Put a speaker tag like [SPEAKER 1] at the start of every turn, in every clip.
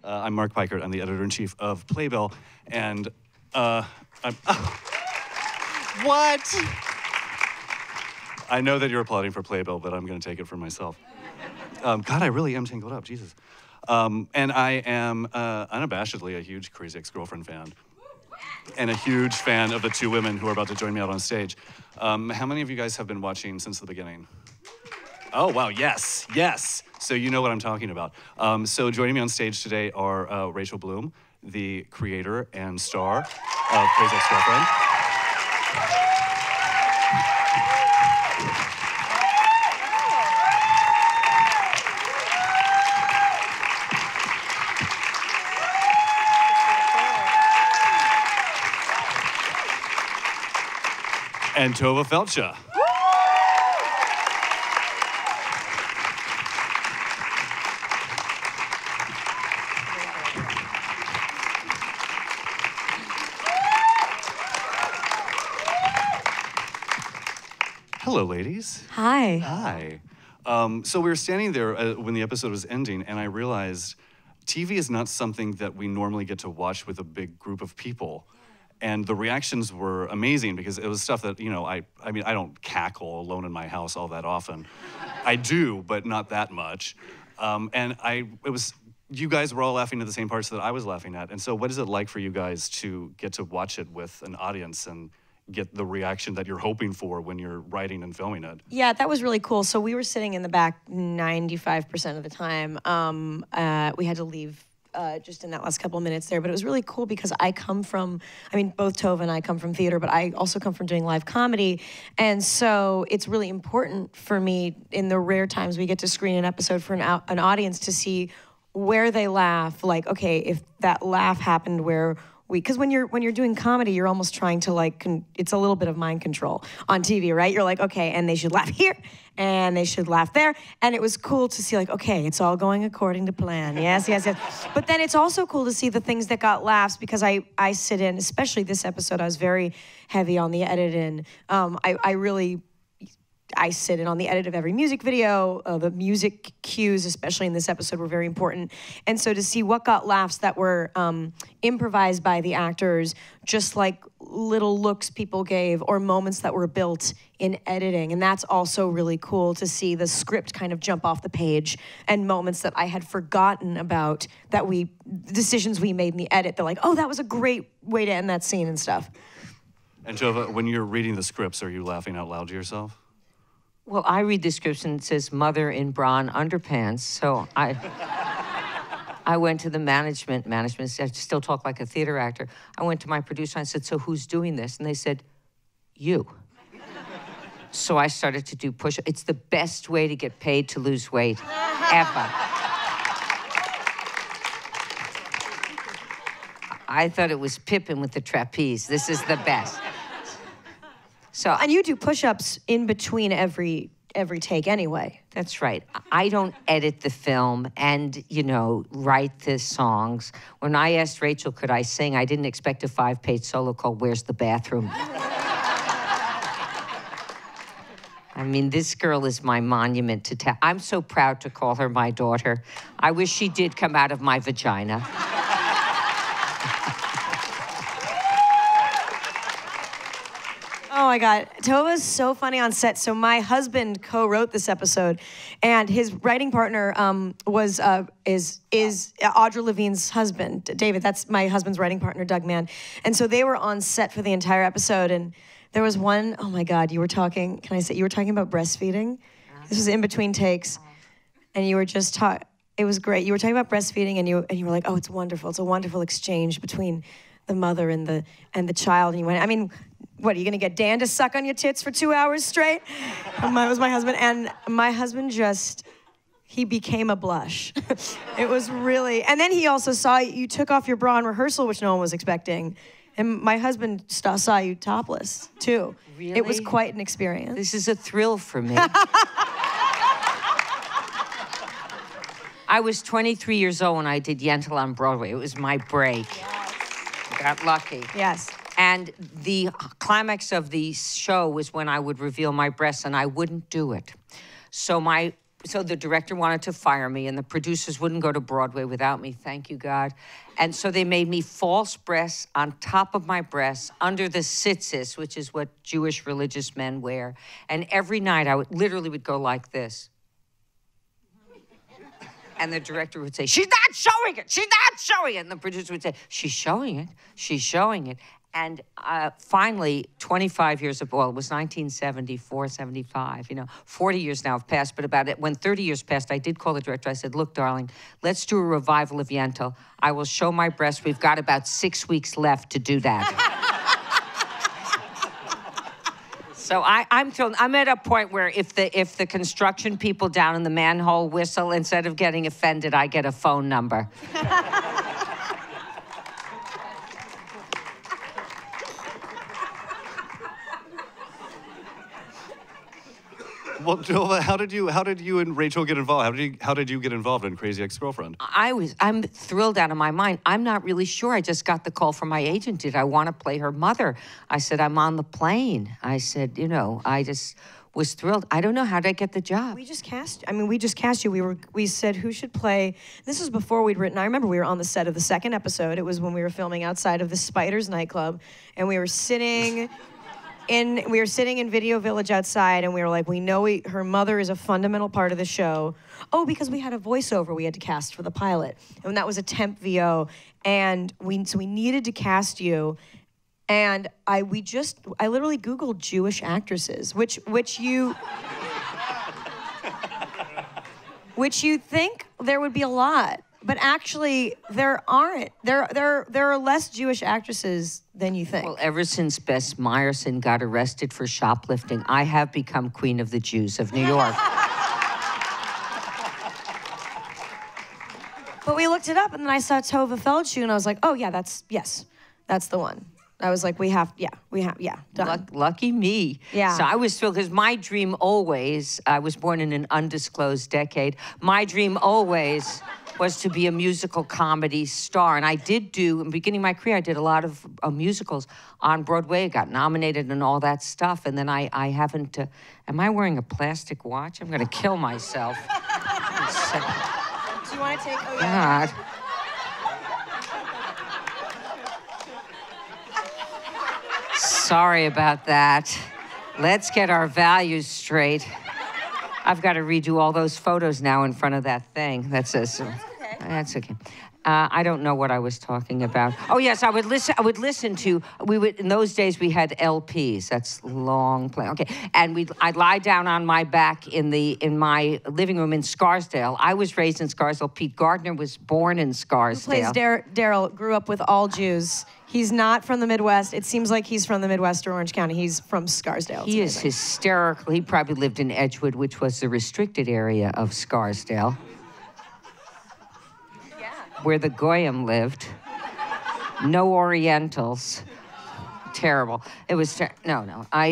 [SPEAKER 1] I'm Mark Peikert. I'm the editor-in-chief of Playbill, and what? I know that you're applauding for Playbill, but I'm going to take it for myself. God, I really am tangled up, Jesus. And I am unabashedly a huge Crazy Ex-Girlfriend fan, and a huge fan of the two women who are about to join me out on stage. How many of you guys have been watching since the beginning? Oh, wow, yes, yes. So you know what I'm talking about. So joining me on stage today are Rachel Bloom, the creator and star of Crazy Ex-Girlfriend. And Tovah Feldshuh. Hello, ladies.
[SPEAKER 2] Hi.
[SPEAKER 1] Hi. So we were standing there when the episode was ending, and I realized TV is not something that we normally get to watch with a big group of people. And the reactions were amazing because it was stuff that, you know, I mean, I don't cackle alone in my house all that often. I do, but not that much. You guys were all laughing at the same parts that I was laughing at. And so what is it like for you guys to get to watch it with an audience and get the reaction that you're hoping for when you're writing and filming it?
[SPEAKER 2] Yeah, that was really cool. So we were sitting in the back 95% of the time. We had to leave just in that last couple of minutes there, but it was really cool because I come from, I mean, both Tovah and I come from theater, but I also come from doing live comedy. And so it's really important for me in the rare times we get to screen an episode for an audience to see where they laugh. Like, okay, if that laugh happened where because when you're doing comedy, you're almost trying to it's a little bit of mind control on TV, right? You're like, okay, and they should laugh here, and they should laugh there. And it was cool to see like, okay, it's all going according to plan. Yes, yes, yes. But then it's also cool to see the things that got laughs because I sit in, especially this episode, I was very heavy on the edit in. I sit in on the edit of every music video. The music cues, especially in this episode, were very important. And so to see what got laughs that were improvised by the actors, just like little looks people gave or moments that were built in editing. And that's also really cool to see the script kind of jump off the page and moments that I had forgotten about decisions we made in the edit. They're like, oh, that was a great way to end that scene and stuff.
[SPEAKER 1] And Tovah, when you're reading the scripts, are you laughing out loud to yourself?
[SPEAKER 3] Well, I read the scripts and it says mother in bra and underpants, so I went to the management, I still talk like a theater actor. I went to my producer and I said, so who's doing this? And they said, you. So I started to do push-ups. It's the best way to get paid to lose weight, ever. I thought it was Pippin with the trapeze. This is the best. So,
[SPEAKER 2] and you do push-ups in between every take anyway.
[SPEAKER 3] That's right. I don't edit the film and, you know, write the songs. When I asked Rachel, could I sing, I didn't expect a 5-page solo called Where's the Bathroom? I mean, this girl is my monument to town. I'm so proud to call her my daughter. I wish she did come out of my vagina.
[SPEAKER 2] Oh my God, Tovah's so funny on set. So my husband co-wrote this episode, and his writing partner is Audra Levine's husband, David. That's my husband's writing partner, Doug Mann. And so they were on set for the entire episode, and there was one, oh my God, you were talking about breastfeeding? This was in between takes, and you were just talking, it was great. You were talking about breastfeeding, and you were like, oh, it's wonderful. It's a wonderful exchange between the mother and the child. And you went, I mean, what, are you gonna get Dan to suck on your tits for 2 hours straight? Was my husband, and my husband he became a blush. It was really, and then he also saw you took off your bra in rehearsal, which no one was expecting. And my husband saw you topless, too.
[SPEAKER 3] Really?
[SPEAKER 2] It was quite an experience.
[SPEAKER 3] This is a thrill for me. I was 23 years old when I did Yentl on Broadway. It was my break. Yes. Got lucky.
[SPEAKER 2] Yes.
[SPEAKER 3] And the climax of the show was when I would reveal my breasts, and I wouldn't do it. So my so the director wanted to fire me, and the producers wouldn't go to Broadway without me, thank you, God. And so they made me false breasts on top of my breasts, under the tzitzis, which is what Jewish religious men wear. And every night I literally would go like this. And the director would say, she's not showing it, she's not showing it. And the producer would say, she's showing it, she's showing it. And finally, 25 years ago, well, it was 1974, 75, 40 years now have passed, but about it, when 30 years passed, I did call the director. I said, look, darling, let's do a revival of Yentl. I will show my breasts. We've got about 6 weeks left to do that. So I'm thrilled. I'm at a point where if the construction people down in the manhole whistle, instead of getting offended, I get a phone number.
[SPEAKER 1] Well, Tovah, how did you and Rachel get involved? How did you get involved in Crazy Ex-Girlfriend?
[SPEAKER 3] I'm thrilled out of my mind. I'm not really sure. I just got the call from my agent. Did I want to play her mother? I said, I'm on the plane. I said, I just was thrilled. I don't know, how did I get the job?
[SPEAKER 2] We just cast you. We said who should play. This was before we'd written. I remember we were on the set of the second episode. It was when we were filming outside of the Spiders nightclub, and we were sitting in Video Village outside, and we were like, we know her mother is a fundamental part of the show. Oh, because we had a voiceover we had to cast for the pilot, and that was a temp VO, and so we needed to cast you, and I literally Googled Jewish actresses, which you think there would be a lot. But actually, there aren't. There are less Jewish actresses than you think.
[SPEAKER 3] Well, ever since Bess Meyerson got arrested for shoplifting, I have become Queen of the Jews of New York.
[SPEAKER 2] But we looked it up, and then I saw Tovah Feldshuh, and I was like, oh, yeah, that's the one. I was like, done.
[SPEAKER 3] Lucky me.
[SPEAKER 2] Yeah.
[SPEAKER 3] So I was thrilled, because my dream always, I was born in an undisclosed decade, my dream always was to be a musical comedy star. And I did in the beginning of my career, I did a lot of musicals on Broadway, got nominated and all that stuff. And then I haven't, am I wearing a plastic watch? I'm gonna kill myself.
[SPEAKER 2] Do you want to take, oh yeah.
[SPEAKER 3] God. Sorry about that. Let's get our values straight. I've got to redo all those photos now in front of that thing. That's okay. That's okay. I don't know what I was talking about. Oh yes, I would listen to. In those days we had LPs. That's long play. Okay, and I'd lie down on my back in my living room in Scarsdale. I was raised in Scarsdale. Pete Gardner was born in Scarsdale.
[SPEAKER 2] Who plays Daryl? Grew up with all Jews. He's not from the Midwest. It seems like he's from the Midwest or Orange County. He's from Scarsdale.
[SPEAKER 3] He is hysterical. He probably lived in Edgewood, which was the restricted area of Scarsdale. Where the Goyim lived. No Orientals. Terrible. It was no.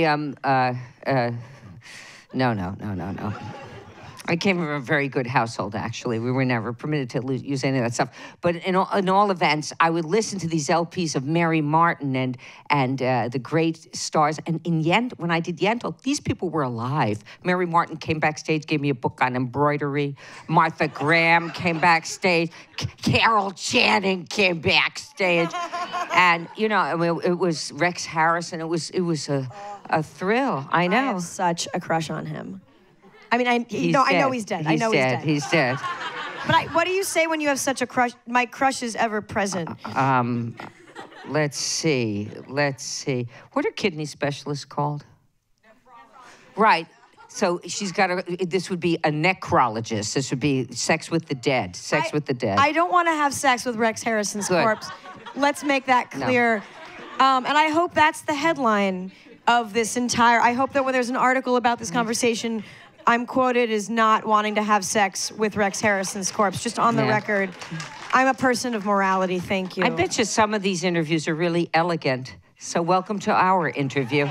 [SPEAKER 3] No. I came from a very good household, actually. We were never permitted to use any of that stuff. But in all events, I would listen to these LPs of Mary Martin and the great stars. And when I did Yentl, these people were alive. Mary Martin came backstage, gave me a book on embroidery. Martha Graham came backstage. Carol Channing came backstage. And, it was Rex Harrison. It was a thrill. I know.
[SPEAKER 2] I have such a crush on him. I mean, I know he's dead.
[SPEAKER 3] He's dead.
[SPEAKER 2] But what do you say when you have such a crush? My crush is ever present.
[SPEAKER 3] Let's see. What are kidney specialists called? Right. So this would be a necrologist. This would be sex with the dead.
[SPEAKER 2] I don't want to have sex with Rex Harrison's corpse. Let's make that clear. No. And I hope that's the headline of this entire, I hope that when there's an article about this conversation, I'm quoted as not wanting to have sex with Rex Harrison's corpse, just on the record. I'm a person of morality, thank you.
[SPEAKER 3] I bet you some of these interviews are really elegant. So welcome to our interview.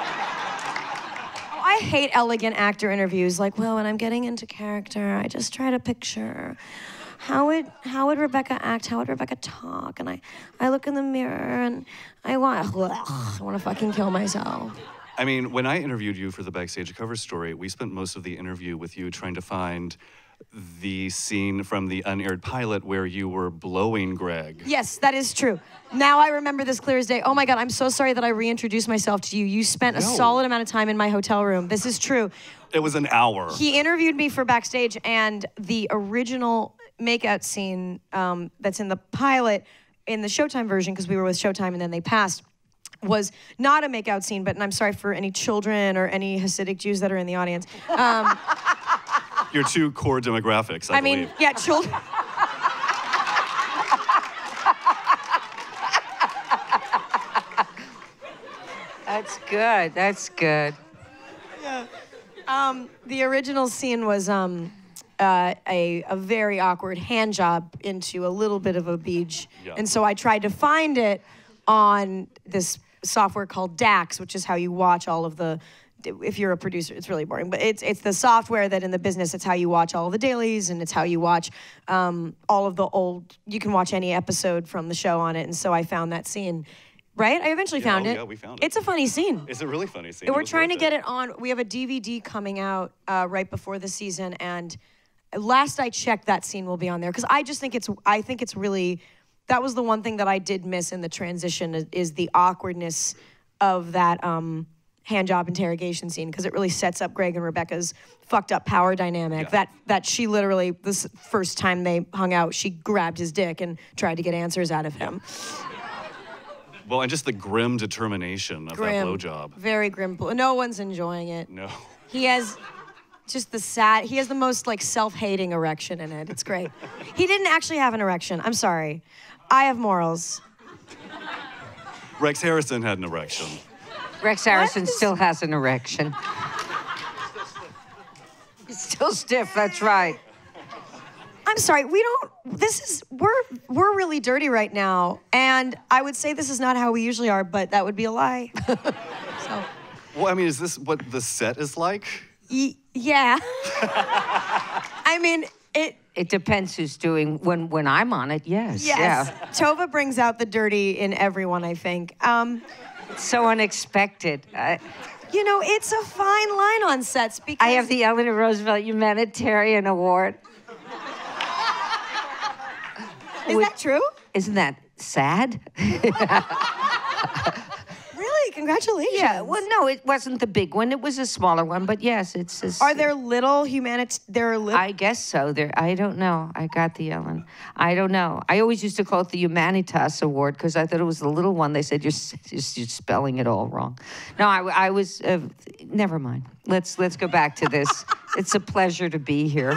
[SPEAKER 2] I hate elegant actor interviews. Like, well, when I'm getting into character, I just try to picture how would Rebecca act? How would Rebecca talk? And I look in the mirror and I want to fucking kill myself.
[SPEAKER 1] I mean, when I interviewed you for the Backstage cover story, we spent most of the interview with you trying to find the scene from the unaired pilot where you were blowing Greg.
[SPEAKER 2] Yes, that is true. Now I remember this clear as day. Oh my God, I'm so sorry that I reintroduced myself to you. You spent a solid amount of time in my hotel room. This is true.
[SPEAKER 1] It was an hour.
[SPEAKER 2] He interviewed me for Backstage, and the original makeout scene that's in the pilot, in the Showtime version, because we were with Showtime and then they passed, was not a makeout scene, but and I'm sorry for any children or any Hasidic Jews that are in the audience.
[SPEAKER 1] Your two core demographics, I believe.
[SPEAKER 2] mean, yeah, children.
[SPEAKER 3] That's good. That's good.
[SPEAKER 2] The original scene was a very awkward hand job into a little bit of a beach.
[SPEAKER 1] Yeah.
[SPEAKER 2] And so I tried to find it on this software called DAX, which is how you watch all of the, if you're a producer, it's really boring, but it's the software that in the business, it's how you watch all of the dailies, and it's how you watch all of the old, you can watch any episode from the show on it. And so I found that scene. Right? I eventually found it.
[SPEAKER 1] Yeah, we found it.
[SPEAKER 2] It's a funny scene.
[SPEAKER 1] It's a really funny scene.
[SPEAKER 2] We're trying to get it on. We have a DVD coming out right before the season, and last I checked, that scene will be on there because I just think it's really. That was the one thing that I did miss in the transition is the awkwardness of that hand job interrogation scene because it really sets up Greg and Rebecca's fucked up power dynamic.
[SPEAKER 1] Yeah.
[SPEAKER 2] That she literally this first time they hung out, she grabbed his dick and tried to get answers out of him.
[SPEAKER 1] Well, and just the grim determination of that blowjob.
[SPEAKER 2] Very grim. No one's enjoying it.
[SPEAKER 1] No.
[SPEAKER 2] He has just he has the most like self-hating erection in it. It's great. He didn't actually have an erection. I'm sorry. I have morals.
[SPEAKER 1] Rex Harrison had an erection.
[SPEAKER 3] Rex Harrison still has an erection. He's still stiff, that's right.
[SPEAKER 2] I'm sorry, we're really dirty right now, and I would say this is not how we usually are, but that would be a lie. So.
[SPEAKER 1] Well, I mean, is this what the set is like?
[SPEAKER 2] Yeah. I mean,
[SPEAKER 3] It depends who's doing, when I'm on it, yes.
[SPEAKER 2] Yes.
[SPEAKER 3] Yeah.
[SPEAKER 2] Tova brings out the dirty in everyone, I think.
[SPEAKER 3] It's so unexpected.
[SPEAKER 2] You know, it's a fine line on sets because...
[SPEAKER 3] I have the Eleanor Roosevelt Humanitarian Award.
[SPEAKER 2] Is that true?
[SPEAKER 3] Isn't that sad?
[SPEAKER 2] Really? Congratulations.
[SPEAKER 3] Yeah, well, no, it wasn't the big one. It was a smaller one, but yes, it's...
[SPEAKER 2] Are there little
[SPEAKER 3] I guess so. I don't know. I got the Ellen. I don't know. I always used to call it the Humanitas Award because I thought it was the little one. They said, you're spelling it all wrong. No, I was... never mind. Let's go back to this. It's a pleasure to be here.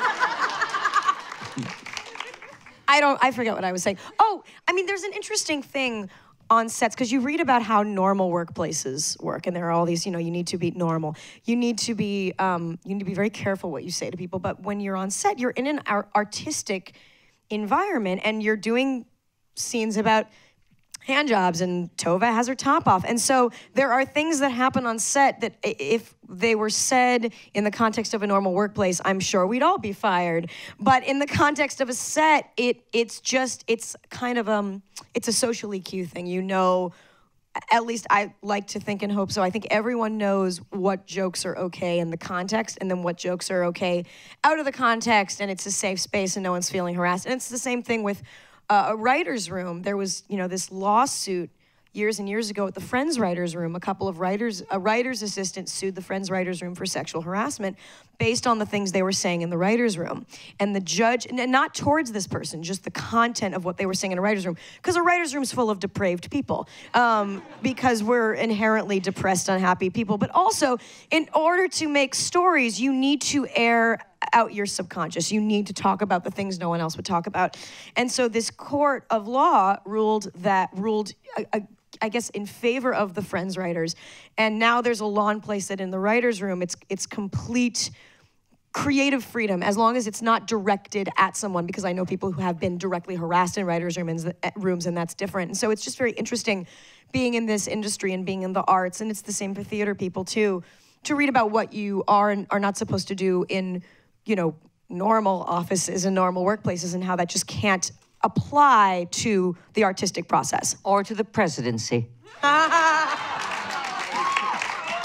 [SPEAKER 2] I forget what I was saying. Oh, I mean, there's an interesting thing on sets because you read about how normal workplaces work, and there are all these, you need to be normal. You need to be very careful what you say to people. But when you're on set, you're in an artistic environment, and you're doing scenes about hand jobs, and Tova has her top off. And so there are things that happen on set that if they were said in the context of a normal workplace, I'm sure we'd all be fired. But in the context of a set, it's kind of it's a social EQ thing. At least I like to think and hope so. I think everyone knows what jokes are okay in the context and then what jokes are okay out of the context, and it's a safe space and no one's feeling harassed. And it's the same thing with a writer's room. There was, this lawsuit years and years ago at the Friends writer's room. A writer's assistant sued the Friends writer's room for sexual harassment based on the things they were saying in the writer's room. And the judge, and not towards this person, just the content of what they were saying in a writer's room. Because a writer's room's full of depraved people. Because we're inherently depressed, unhappy people. But also, in order to make stories, you need to air out your subconscious. You need to talk about the things no one else would talk about. And so this court of law ruled, I guess, in favor of the Friends writers. And now there's a law in place that in the writer's room, it's complete creative freedom, as long as it's not directed at someone, because I know people who have been directly harassed in writers' rooms, and that's different. And so it's just very interesting being in this industry and being in the arts, and it's the same for theater people too, to read about what you are and are not supposed to do in, normal offices and normal workplaces, and how that just can't apply to the artistic process.
[SPEAKER 3] Or to the presidency.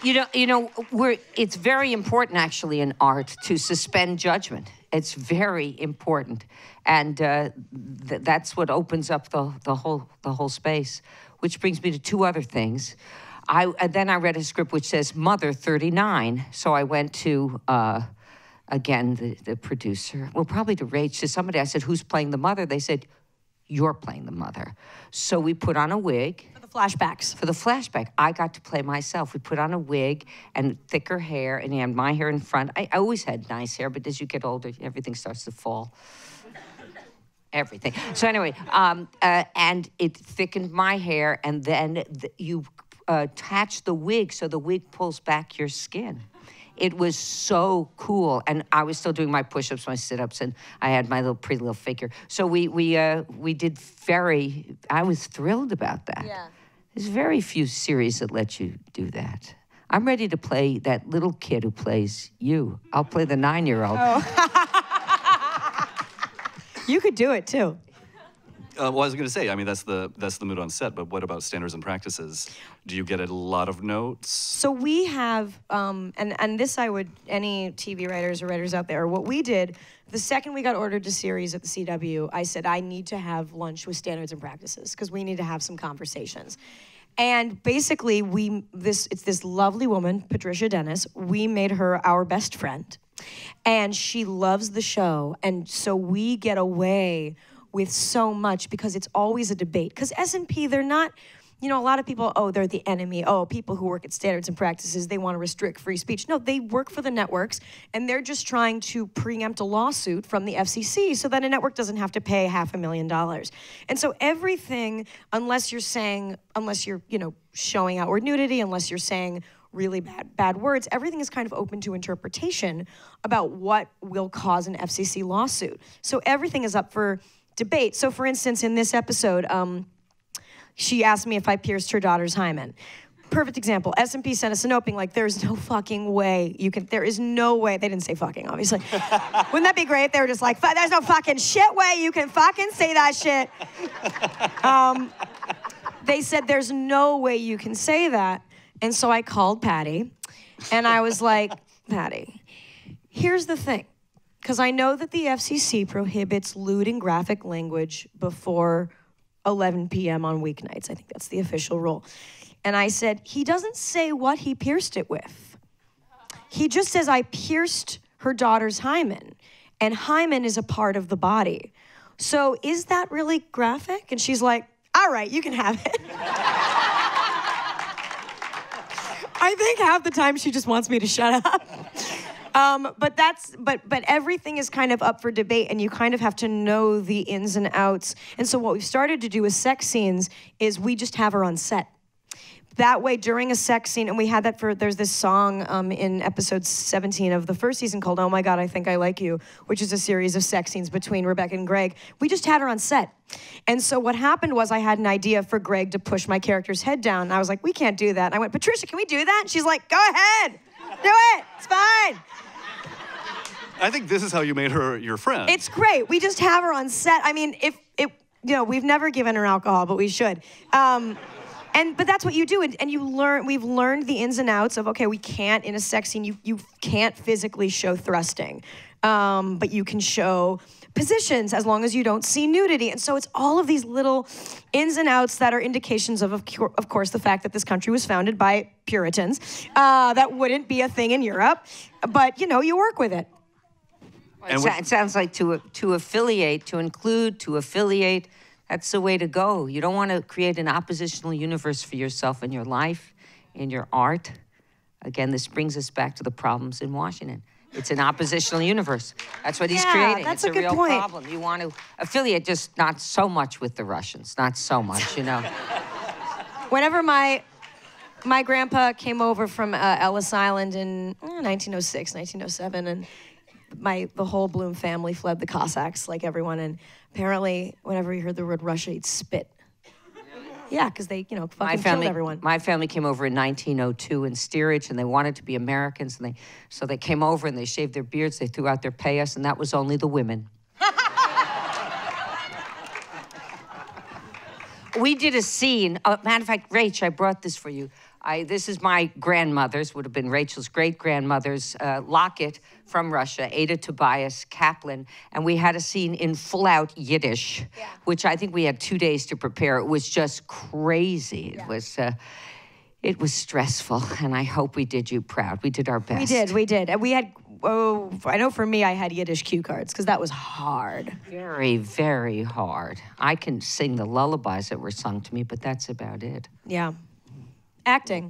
[SPEAKER 3] It's very important actually in art to suspend judgment. It's very important, and that's what opens up the whole space. Which brings me to two other things. Then I read a script which says Mother 39, so I went to again the producer, well probably to Rach, to somebody. I said, "Who's playing the mother?" They said, "You're playing the mother." So we put on a wig.
[SPEAKER 2] Flashbacks.
[SPEAKER 3] For the flashback, I got to play myself. We put on a wig and thicker hair, and he had my hair in front. I always had nice hair, but as you get older, everything starts to fall. Everything. So anyway, and it thickened my hair, and then you attach the wig so the wig pulls back your skin. It was so cool, and I was still doing my push-ups, my sit-ups, and I had my pretty little figure. So we did I was thrilled about that.
[SPEAKER 2] Yeah.
[SPEAKER 3] There's very few series that let you do that. I'm ready to play that little kid who plays you. I'll play the 9-year-old.
[SPEAKER 2] Oh. You could do it too.
[SPEAKER 1] Well, I was going to say, I mean, that's the mood on set, but what about standards and practices? Do you get a lot of notes?
[SPEAKER 2] So we have, and this any TV writers or writers out there, what we did, the second we got ordered to series at the CW, I said, I need to have lunch with standards and practices, because we need to have some conversations. And basically, it's this lovely woman, Patricia Dennis, we made her our best friend. And she loves the show, and so we get away with so much because it's always a debate. Because S&P, they're not, a lot of people, they're the enemy. People who work at standards and practices, they want to restrict free speech. No, they work for the networks, and they're just trying to preempt a lawsuit from the FCC so that a network doesn't have to pay $500,000. And so everything, unless you're showing outward nudity, unless you're saying really bad words, everything is kind of open to interpretation about what will cause an FCC lawsuit. So everything is up for debate. So for instance, in this episode, she asked me if I pierced her daughter's hymen. Perfect example. S&P sent us a note being like, there's no fucking way there is no way. They didn't say fucking, obviously. Wouldn't that be great? They were just like, there's no fucking shit way you can fucking say that shit. They said, there's no way you can say that. And so I called Patty, and I was like, Patty, here's the thing. Because I know that the FCC prohibits lewd and graphic language before 11 p.m. on weeknights. I think that's the official rule. And I said, he doesn't say what he pierced it with. He just says, I pierced her daughter's hymen. And hymen is a part of the body. So is that really graphic? And she's like, all right, you can have it. I think half the time she just wants me to shut up. But everything is kind of up for debate, and you kind of have to know the ins and outs. And so what we've started to do with sex scenes is we just have her on set. That way, during a sex scene, and we had that there's this song in episode 17 of the first season called Oh My God, I Think I Like You, which is a series of sex scenes between Rebecca and Greg. We just had her on set. And so what happened was I had an idea for Greg to push my character's head down. And I was like, we can't do that. And I went, Patricia, can we do that? And she's like, go ahead, do it, it's fine.
[SPEAKER 1] I think this is how you made her your friend.
[SPEAKER 2] It's great. We just have her on set. I mean, we've never given her alcohol, but we should. But that's what you do, and you learn. We've learned the ins and outs of, okay, we can't, in a sex scene, you can't physically show thrusting, but you can show positions as long as you don't see nudity. And so it's all of these little ins and outs that are indications of course, the fact that this country was founded by Puritans. That wouldn't be a thing in Europe, but you work with it.
[SPEAKER 3] It sounds like to affiliate, to include, to affiliate. That's the way to go. You don't want to create an oppositional universe for yourself in your life, in your art. Again, this brings us back to the problems in Washington. It's an oppositional universe. That's what he's creating.
[SPEAKER 2] That's
[SPEAKER 3] it's
[SPEAKER 2] a good
[SPEAKER 3] real
[SPEAKER 2] point.
[SPEAKER 3] problem. You want to affiliate, just not so much with the Russians. Not so much,
[SPEAKER 2] Whenever my grandpa came over from Ellis Island in 1906, 1907, and the whole Bloom family fled the Cossacks, like everyone, and apparently, whenever he heard the word Russia, he'd spit. Yeah, because they, fucking killed everyone.
[SPEAKER 3] My family came over in 1902 in steerage, and they wanted to be Americans, and so they came over and they shaved their beards, they threw out their payas, and that was only the women. We did a scene. Matter of fact, Rach, I brought this for you. This is my grandmother's, would have been Rachel's great-grandmother's locket from Russia, Ada Tobias Kaplan, and we had a scene in full-out Yiddish, which I think we had 2 days to prepare. It was just crazy. It was stressful, and I hope we did you proud. We did our best.
[SPEAKER 2] We did. And we had, I know for me, I had Yiddish cue cards, because that was hard.
[SPEAKER 3] Very, very hard. I can sing the lullabies that were sung to me, but that's about it.
[SPEAKER 2] Yeah. Acting.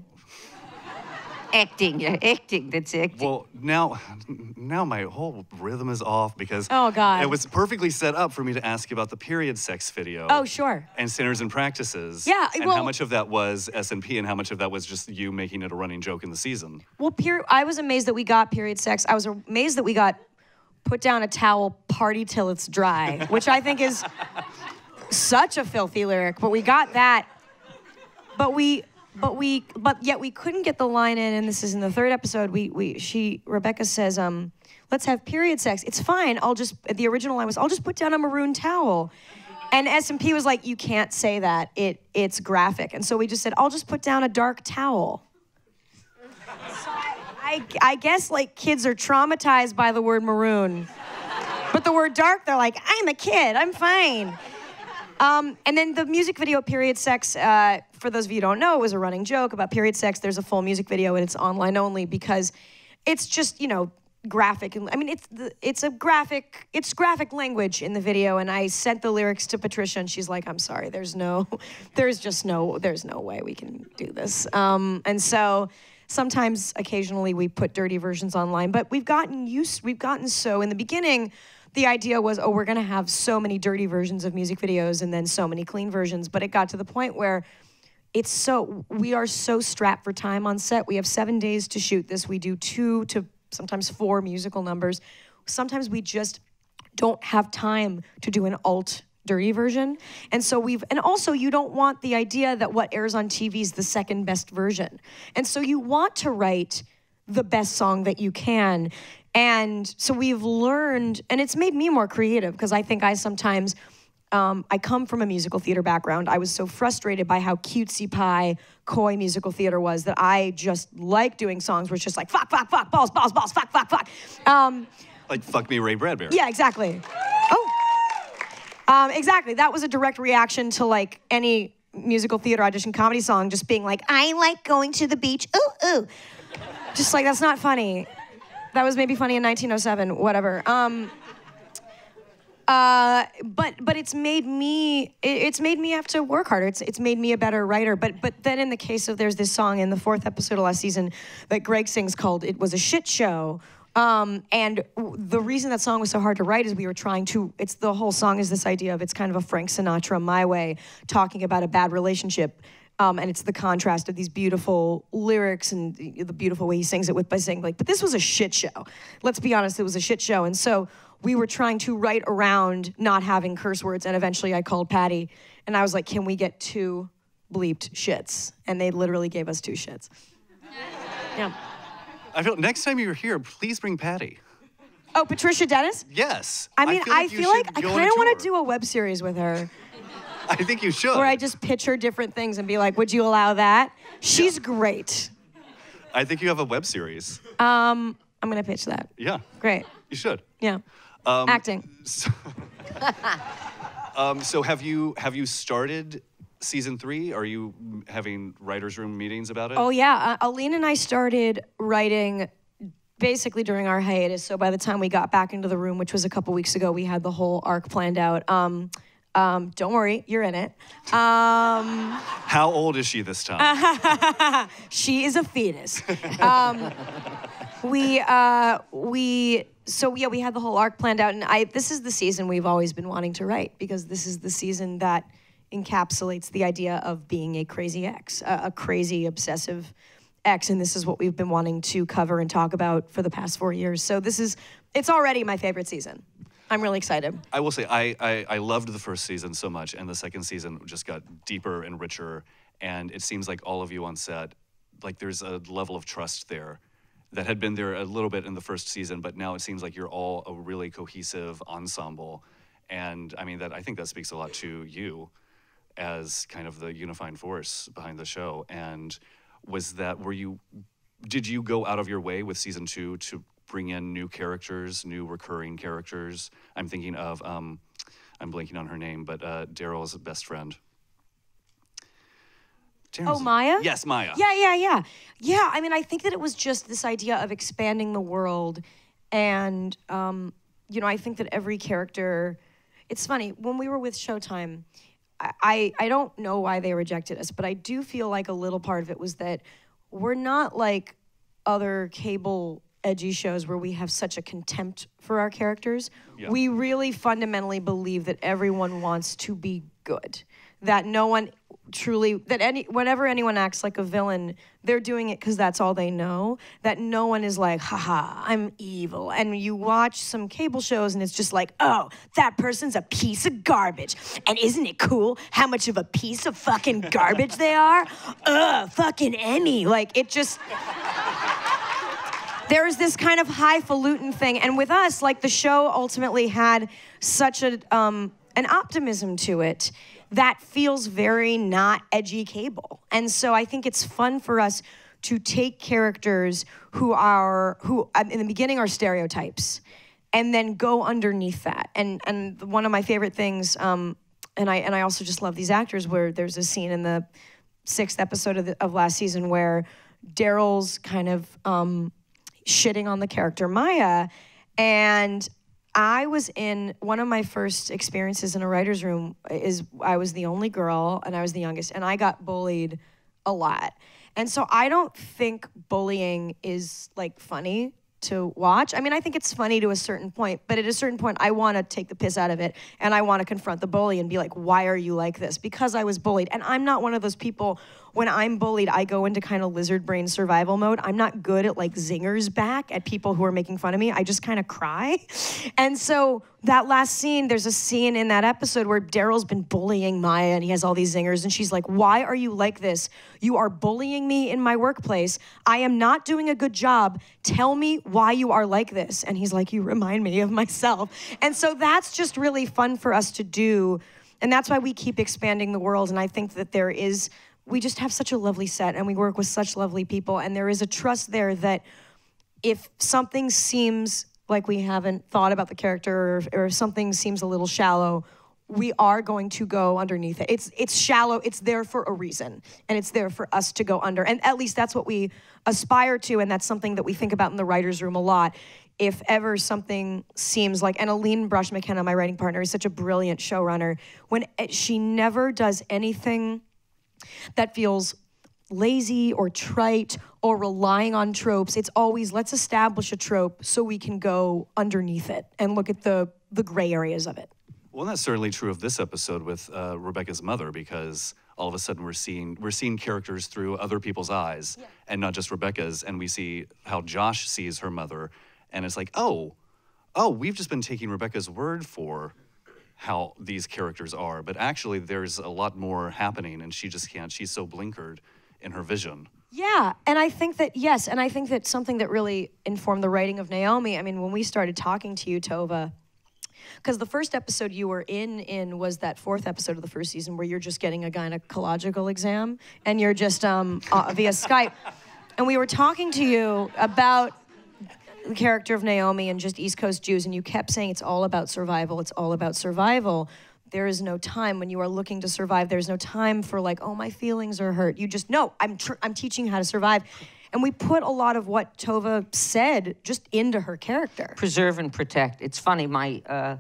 [SPEAKER 3] Acting, that's acting.
[SPEAKER 1] Well, now my whole rhythm is off because
[SPEAKER 2] Oh, God.
[SPEAKER 1] it was perfectly set up for me to ask you about the period sex video.
[SPEAKER 2] Oh, sure.
[SPEAKER 1] And Sinners and Practices.
[SPEAKER 2] Yeah,
[SPEAKER 1] And
[SPEAKER 2] well-
[SPEAKER 1] how much of that was S&P and how much of that was just you making it a running joke in the season?
[SPEAKER 2] Well, I was amazed that we got period sex. I was amazed that we got put down a towel, party till it's dry, which I think is such a filthy lyric, but we got that. But yet we couldn't get the line in, and this is in the third episode. Rebecca says, let's have period sex. It's fine. The original line was, I'll just put down a maroon towel. And S&P was like, you can't say that. It's graphic. And so we just said, I'll just put down a dark towel. So I guess like kids are traumatized by the word maroon. But the word dark, they're like, I'm a kid, I'm fine. And then the music video, Period Sex, for those of you who don't know, it was a running joke about period sex. There's a full music video and it's online only because it's just, graphic. I mean, it's graphic language in the video. And I sent the lyrics to Patricia and she's like, I'm sorry, there's no way we can do this. And so sometimes, occasionally we put dirty versions online, but we've gotten so in the beginning, the idea was, we're gonna have so many dirty versions of music videos and then so many clean versions. But it got to the point where we are so strapped for time on set. We have 7 days to shoot this. We do 2 to sometimes 4 musical numbers. Sometimes we just don't have time to do an alt dirty version. And so and also you don't want the idea that what airs on TV is the second best version. And so you want to write the best song that you can. And so we've learned, and it's made me more creative because I think I sometimes, I come from a musical theater background. I was so frustrated by how cutesy pie, coy musical theater was that I just like doing songs where it's just like, fuck, fuck, fuck, balls, balls, balls, fuck, fuck, fuck.
[SPEAKER 1] Like Fuck Me, Ray Bradbury.
[SPEAKER 2] Yeah, exactly. Exactly. That was a direct reaction to like any musical theater audition comedy song just being like, I like going to the beach, ooh, ooh. Just like, that's not funny. That was maybe funny in 1907, whatever. But it's made me have to work harder. It's made me a better writer. But then in the case of, there's this song in the 4th episode of last season that Greg sings called "It Was a Shit Show." And the reason that song was so hard to write is we were trying to, the whole song is this idea of, it's kind of a Frank Sinatra, My Way, talking about a bad relationship. And it's the contrast of these beautiful lyrics and the beautiful way he sings it by saying like, but this was a shit show. Let's be honest, it was a shit show. And so we were trying to write around not having curse words. And eventually I called Patty and I was like, can we get 2 bleeped shits? And they literally gave us 2 shits. Yeah.
[SPEAKER 1] I feel next time you're here, please bring Patty.
[SPEAKER 2] Oh, Patricia Dennis?
[SPEAKER 1] Yes.
[SPEAKER 2] I mean, I feel like I kind of want to
[SPEAKER 1] do.
[SPEAKER 2] do a web series with her.
[SPEAKER 1] I think you should.
[SPEAKER 2] Where I just pitch her different things and be like, would you allow that? She's great.
[SPEAKER 1] I think you have a web series.
[SPEAKER 2] I'm going to pitch that.
[SPEAKER 1] Yeah.
[SPEAKER 2] Great.
[SPEAKER 1] You should.
[SPEAKER 2] Yeah. Acting.
[SPEAKER 1] So have you started season 3? Are you having writers' room meetings about it?
[SPEAKER 2] Oh, yeah. Aline and I started writing basically during our hiatus. So by the time we got back into the room, which was a couple weeks ago, we had the whole arc planned out. Don't worry, you're in it.
[SPEAKER 1] How old is she this time?
[SPEAKER 2] She is a fetus. We had the whole arc planned out, and this is the season we've always been wanting to write, because this is the season that encapsulates the idea of being a crazy ex, a crazy obsessive ex, and this is what we've been wanting to cover and talk about for the past 4 years. So it's already my favorite season. I'm really excited.
[SPEAKER 1] I will say, I loved the first season so much, and the second season just got deeper and richer, and it seems like all of you on set, like there's a level of trust there that had been there a little bit in the first season, but now it seems like you're all a really cohesive ensemble, and I mean, I think that speaks a lot to you as kind of the unifying force behind the show. And did you go out of your way with season 2 to bring in new characters, new recurring characters? I'm thinking of, I'm blanking on her name, but Daryl's best friend.
[SPEAKER 2] Oh, Maya?
[SPEAKER 1] Yes, Maya.
[SPEAKER 2] Yeah. Yeah, I mean, I think that it was just this idea of expanding the world. And, I think that every character, it's funny, when we were with Showtime, I don't know why they rejected us, but I do feel like a little part of it was that we're not like other cable edgy shows where we have such a contempt for our characters. Yeah. We really fundamentally believe that everyone wants to be good. That no one truly, whenever anyone acts like a villain, they're doing it because that's all they know. That no one is like, haha, I'm evil. And you watch some cable shows and it's just like, oh, that person's a piece of garbage. And isn't it cool how much of a piece of fucking garbage they are? Ugh, fucking Emmy. Like, it just... There's this kind of highfalutin thing. And with us, like, the show ultimately had such an optimism to it that feels very not edgy cable. And so I think it's fun for us to take characters who in the beginning are stereotypes and then go underneath that. And one of my favorite things, and I also just love these actors, where there's a scene in the 6th episode of last season where Daryl's kind of shitting on the character Maya, and I was in one of my first experiences in a writer's room I was the only girl and I was the youngest, and I got bullied a lot. And so I don't think bullying is like funny to watch. I mean, I think it's funny to a certain point, but at a certain point I want to take the piss out of it and I want to confront the bully and be like, why are you like this? Because I was bullied. And I'm not one of those people, when I'm bullied, I go into kind of lizard brain survival mode. I'm not good at like zingers back at people who are making fun of me. I just kind of cry. And so that last scene, there's a scene in that episode where Daryl's been bullying Maya and he has all these zingers and she's like, why are you like this? You are bullying me in my workplace. I am not doing a good job. Tell me why you are like this. And he's like, you remind me of myself. And so that's just really fun for us to do. And that's why we keep expanding the world. And I think that we just have such a lovely set and we work with such lovely people. And there is a trust there that if something seems like we haven't thought about the character or if something seems a little shallow, we are going to go underneath it. It's shallow, it's there for a reason, and it's there for us to go under. And at least that's what we aspire to, and that's something that we think about in the writer's room a lot. If ever something seems like, and Aline Brush McKenna, my writing partner, is such a brilliant showrunner, when she never does anything that feels lazy or trite or relying on tropes. It's always, let's establish a trope so we can go underneath it and look at the gray areas of it.
[SPEAKER 1] Well, that's certainly true of this episode with Rebecca's mother, because all of a sudden we're seeing characters through other people's eyes, and not just Rebecca's, and we see how Josh sees her mother, and it's like, oh, we've just been taking Rebecca's word for how these characters are, but actually there's a lot more happening, and she just can't. She's so blinkered in her vision.
[SPEAKER 2] Yeah, and I think that, yes, and I think that something that really informed the writing of Naomi, I mean, when we started talking to you, Tovah, because the first episode you were in was that 4th episode of the first season where you're just getting a gynecological exam, and you're just via Skype. And we were talking to you about the character of Naomi and just East Coast Jews, and you kept saying it's all about survival, it's all about survival. There is no time when you are looking to survive. There's no time for like, oh, my feelings are hurt. You just, no, I'm teaching how to survive. And we put a lot of what Tovah said just into her character.
[SPEAKER 3] Preserve and protect. It's funny, my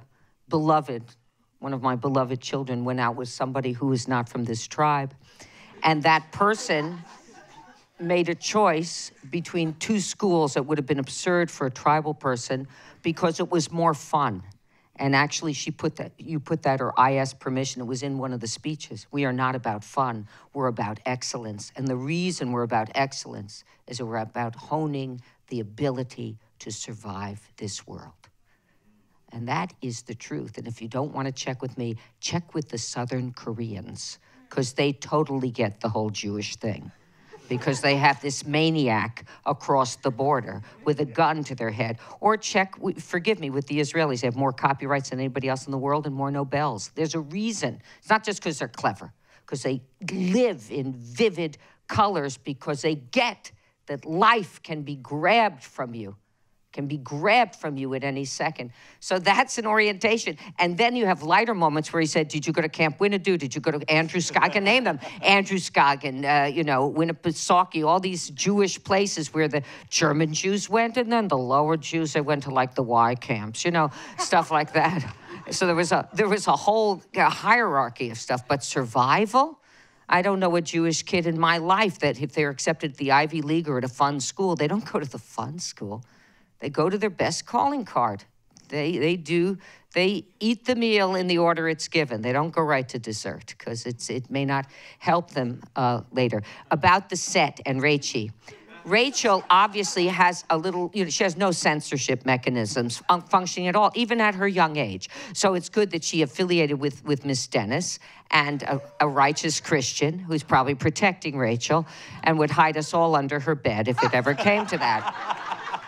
[SPEAKER 3] one of my beloved children went out with somebody who is not from this tribe. And that person made a choice between 2 schools that would have been absurd for a tribal person because it was more fun. And actually, you put that, or I asked permission, it was in one of the speeches. We are not about fun, we're about excellence. And the reason we're about excellence is that we're about honing the ability to survive this world. And that is the truth. And if you don't want to check with me, check with the Southern Koreans, because they totally get the whole Jewish thing. Because they have this maniac across the border with a gun to their head. Or check, forgive me, with the Israelis. They have more copyrights than anybody else in the world and more Nobels. There's a reason. It's not just because they're clever, because they live in vivid colors because they get that life can be grabbed from you. Can be grabbed from you at any second. So that's an orientation. And then you have lighter moments where he said, did you go to Camp Winnetou? Did you go to Andrew Scott? I can name them. Andrew Scoggin, Winnipesaukee, all these Jewish places where the German Jews went, and then the lower Jews, they went to like the Y camps, stuff like that. So there was a whole hierarchy of stuff. But survival, I don't know a Jewish kid in my life that if they're accepted at the Ivy League or at a fun school, they don't go to the fun school. They go to their best calling card. They eat the meal in the order it's given. They don't go right to dessert because it may not help them later. About the set and Rachel obviously has a little, she has no censorship mechanisms functioning at all, even at her young age. So it's good that she affiliated with Miss Dennis and a righteous Christian who's probably protecting Rachel and would hide us all under her bed if it ever came to that.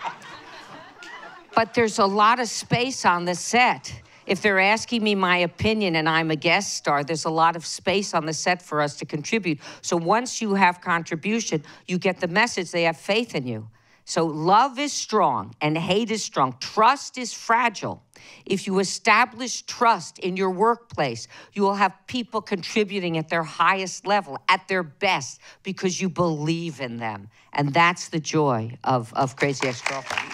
[SPEAKER 3] But there's a lot of space on the set. If they're asking me my opinion and I'm a guest star, there's a lot of space on the set for us to contribute. So once you have contribution, you get the message they have faith in you. So love is strong and hate is strong. Trust is fragile. If you establish trust in your workplace, you will have people contributing at their highest level, at their best, because you believe in them. And that's the joy of Crazy Ex-Girlfriend.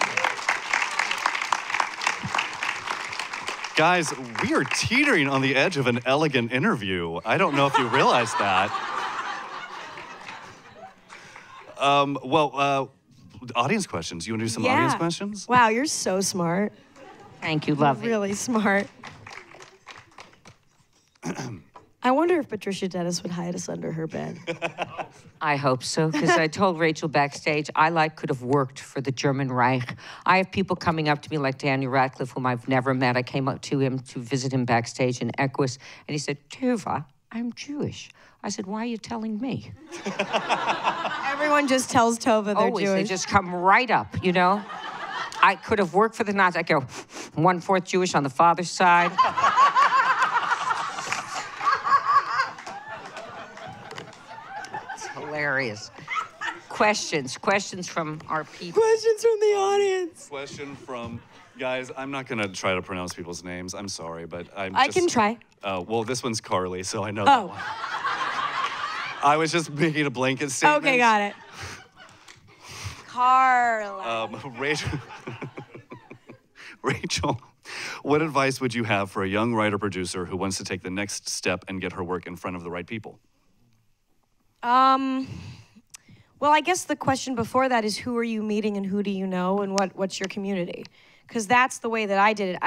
[SPEAKER 1] Guys, we are teetering on the edge of an elegant interview. I don't know if you realize that. Audience questions. You want to do some audience questions?
[SPEAKER 2] Wow, you're so smart.
[SPEAKER 3] Thank you, love it.
[SPEAKER 2] Really smart. I wonder if Patricia Dennis would hide us under her bed.
[SPEAKER 3] I hope so, because I told Rachel backstage I could have worked for the German Reich. I have people coming up to me like Daniel Radcliffe, whom I've never met. I came up to him to visit him backstage in Equus, and he said, Tovah, I'm Jewish. I said, why are you telling me?
[SPEAKER 2] Everyone just tells Tovah they're
[SPEAKER 3] Always,
[SPEAKER 2] Jewish.
[SPEAKER 3] They just come right up, I could have worked for the Nazis. I go, 1/4 Jewish on the father's side. Hilarious. Questions from our people.
[SPEAKER 2] Questions from the audience.
[SPEAKER 1] Question from, guys, I'm not going to try to pronounce people's names. I'm sorry, but
[SPEAKER 2] I can try.
[SPEAKER 1] Well, this one's Carly, so I know that one. I was just making a blanket statement.
[SPEAKER 2] Okay, got it. Carla.
[SPEAKER 1] Rachel, what advice would you have for a young writer-producer who wants to take the next step and get her work in front of the right people?
[SPEAKER 2] Well, I guess the question before that is who are you meeting and who do you know and what's your community? Because that's the way that I did it.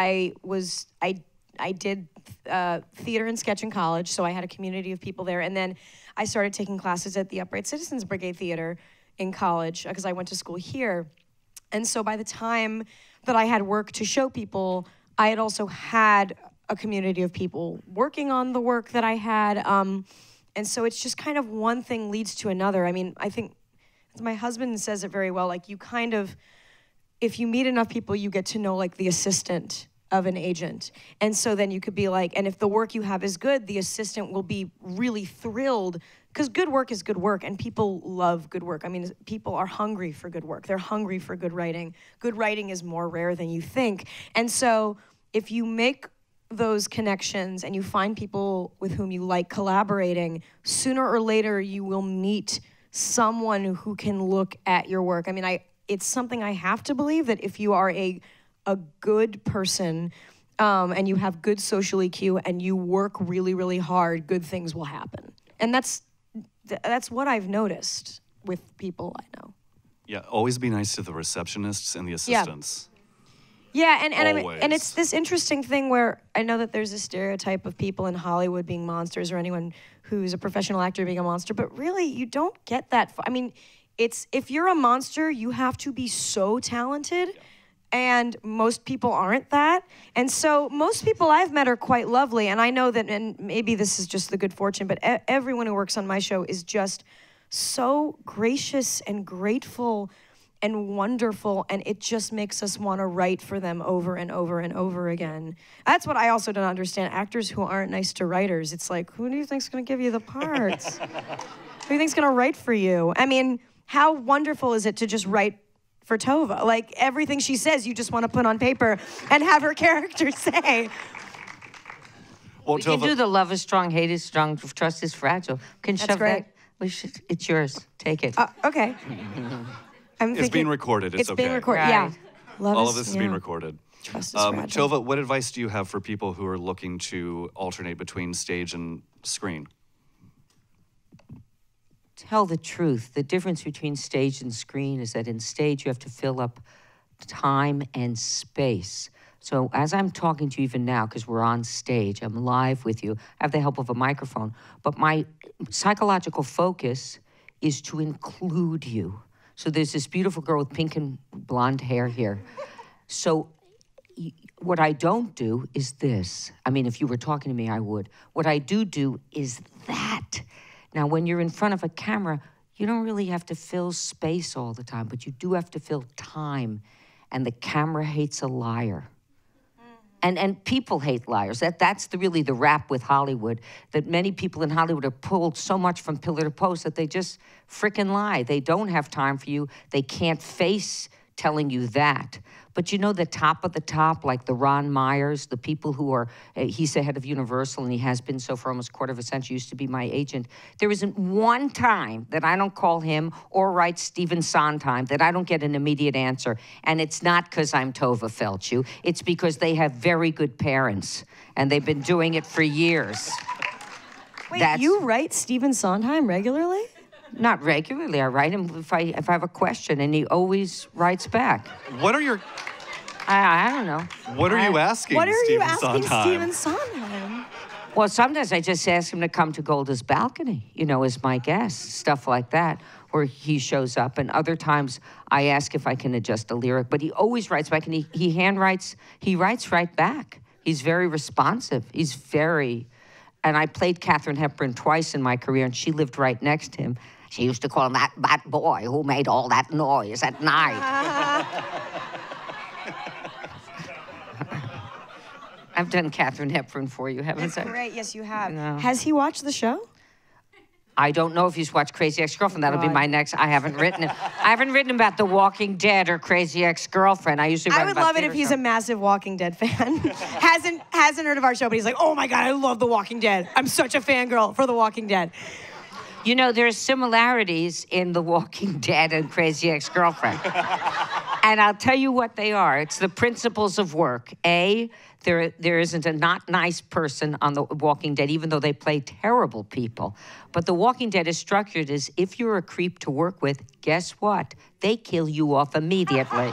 [SPEAKER 2] I did theater and sketch in college, so I had a community of people there. And then I started taking classes at the Upright Citizens Brigade Theater in college because I went to school here. And so by the time that I had work to show people, I had also had a community of people working on the work that I had. And so it's just kind of one thing leads to another. I mean, I think my husband says it very well, like you kind of, if you meet enough people, you get to know like the assistant of an agent. And so then you could be like, and if the work you have is good, the assistant will be really thrilled because good work is good work and people love good work. I mean, people are hungry for good work. They're hungry for good writing. Good writing is more rare than you think. And so if you make those connections and you find people with whom you like collaborating, sooner or later you will meet someone who can look at your work. I mean, it's something I have to believe that if you are a good person and you have good social EQ and you work really, really hard, good things will happen. And that's what I've noticed with people I know.
[SPEAKER 1] Yeah, always be nice to the receptionists and the assistants.
[SPEAKER 2] Yeah, and it's this interesting thing where I know that there's a stereotype of people in Hollywood being monsters or anyone who's a professional actor being a monster, but really you don't get that. I mean, if you're a monster, you have to be so talented, and most people aren't that. And so most people I've met are quite lovely, and I know that, and maybe this is just the good fortune, but everyone who works on my show is just so gracious and grateful and wonderful, and it just makes us want to write for them over and over and over again. That's what I also don't understand. Actors who aren't nice to writers, it's like, who do you think's going to give you the parts? do you think's gonna write for you? I mean, how wonderful is it to just write for Tovah? Like, everything she says, you just want to put on paper and have her character say.
[SPEAKER 1] Well,
[SPEAKER 3] We can do the love is strong, hate is strong, trust is fragile. We can
[SPEAKER 2] That's
[SPEAKER 3] shove
[SPEAKER 2] great.
[SPEAKER 3] that. It's yours. Take it.
[SPEAKER 2] Okay.
[SPEAKER 1] It's being recorded. It's okay.
[SPEAKER 2] being recorded.
[SPEAKER 3] Right.
[SPEAKER 2] Yeah. Love
[SPEAKER 1] All of this is being recorded.
[SPEAKER 2] Trust is fragile.
[SPEAKER 1] Tovah, what advice do you have for people who are looking to alternate between stage and screen?
[SPEAKER 3] Tell the truth. The difference between stage and screen is that in stage you have to fill up time and space. So as I'm talking to you even now, because we're on stage, I'm live with you, I have the help of a microphone, but my psychological focus is to include you. So there's this beautiful girl with pink and blonde hair here. So what I don't do is this. I mean, if you were talking to me, I would. What I do is that. Now, when you're in front of a camera, you don't really have to fill space all the time, but you do have to fill time. And the camera hates a liar. And people hate liars. That's really the rap with Hollywood, that many people in Hollywood are pulled so much from pillar to post that they just frickin' lie. They don't have time for you. They can't face telling you that. But you know the top of the top, like the Ron Myers, the people who are, he's the head of Universal and he has been so for almost a quarter of a century, used to be my agent. There isn't one time that I don't call him or write Stephen Sondheim that I don't get an immediate answer. And it's not because I'm Tovah Feldshuh. It's because they have very good parents and they've been doing it for years.
[SPEAKER 2] Wait, you write Stephen Sondheim regularly?
[SPEAKER 3] Not regularly. I write him if I have a question, and he always writes back.
[SPEAKER 1] What are your...
[SPEAKER 3] I don't know.
[SPEAKER 1] What are you asking
[SPEAKER 2] What are you
[SPEAKER 1] Stephen
[SPEAKER 2] asking
[SPEAKER 1] Sondheim?
[SPEAKER 2] Stephen Sondheim?
[SPEAKER 3] Well, sometimes I just ask him to come to Golda's balcony, you know, as my guest, stuff like that, where he shows up. And other times I ask if I can adjust a lyric, but he always writes back, and he writes right back. He's very responsive. He's very... And I played Katharine Hepburn twice in my career, and she lived right next to him. She used to call him that boy who made all that noise at night. I've done Katharine Hepburn for you, haven't I?
[SPEAKER 2] That's great. Yes, you have.
[SPEAKER 3] No.
[SPEAKER 2] Has he watched the show?
[SPEAKER 3] I don't know if he's watched Crazy Ex-Girlfriend. That'll be my next. I haven't written it. I haven't written about The Walking Dead or Crazy Ex-Girlfriend. I usually write
[SPEAKER 2] I would
[SPEAKER 3] about
[SPEAKER 2] love it
[SPEAKER 3] theater
[SPEAKER 2] if he's
[SPEAKER 3] shows.
[SPEAKER 2] a massive Walking Dead fan. hasn't heard of our show, but he's like, oh my God, I love The Walking Dead. I'm such a fangirl for The Walking Dead.
[SPEAKER 3] You know, there's similarities in The Walking Dead and Crazy Ex-Girlfriend. And I'll tell you what they are. It's the principles of work. A, there isn't a not nice person on The Walking Dead, even though they play terrible people. But The Walking Dead is structured as if you're a creep to work with, guess what? They kill you off immediately.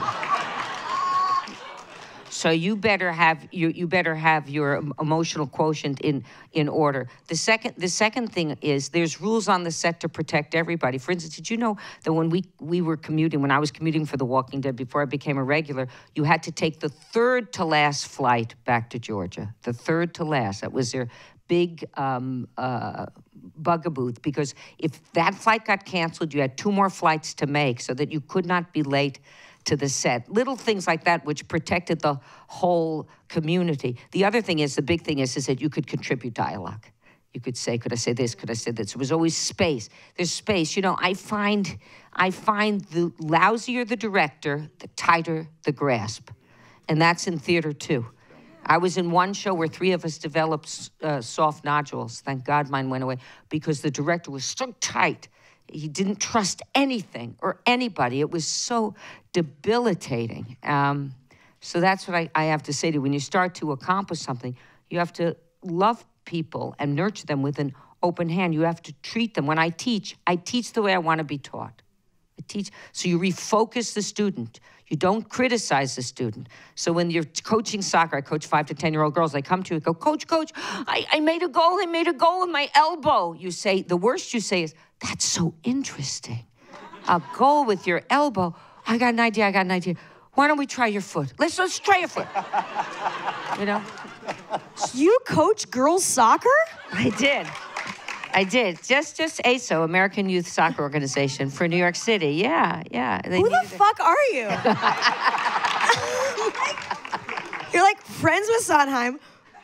[SPEAKER 3] So you better have your emotional quotient in order. The second thing is there's rules on the set to protect everybody. For instance, did you know that when I was commuting for The Walking Dead before I became a regular, you had to take the third to last flight back to Georgia. The third to last. That was their big bugaboo, because if that flight got canceled, you had 2 more flights to make so that you could not be late to the set. Little things like that which protected the whole community. The other thing is, the big thing is that you could contribute dialogue. You could say, could I say this? Could I say this? There was always space. There's space. You know, I find the lousier the director, the tighter the grasp. And that's in theater too. I was in one show where 3 of us developed soft nodules. Thank God mine went away, because the director was so tight. He didn't trust anything or anybody. It was so debilitating. So that's what I have to say to you. When you start to accomplish something, you have to love people and nurture them with an open hand. You have to treat them. When I teach the way I want to be taught. I teach, so you refocus the student. You don't criticize the student. So when you're coaching soccer, I coach 5 to 10-year-old girls, they come to you and go, Coach, I made a goal with my elbow. The worst you say is, that's so interesting. A goal with your elbow. I got an idea. Why don't we try your foot? Let's try your foot. You know?
[SPEAKER 2] You coach girls soccer?
[SPEAKER 3] I did. Just ASO, American Youth Soccer Organization for New York City. Yeah.
[SPEAKER 2] Who the fuck are you? You're like friends with Sondheim,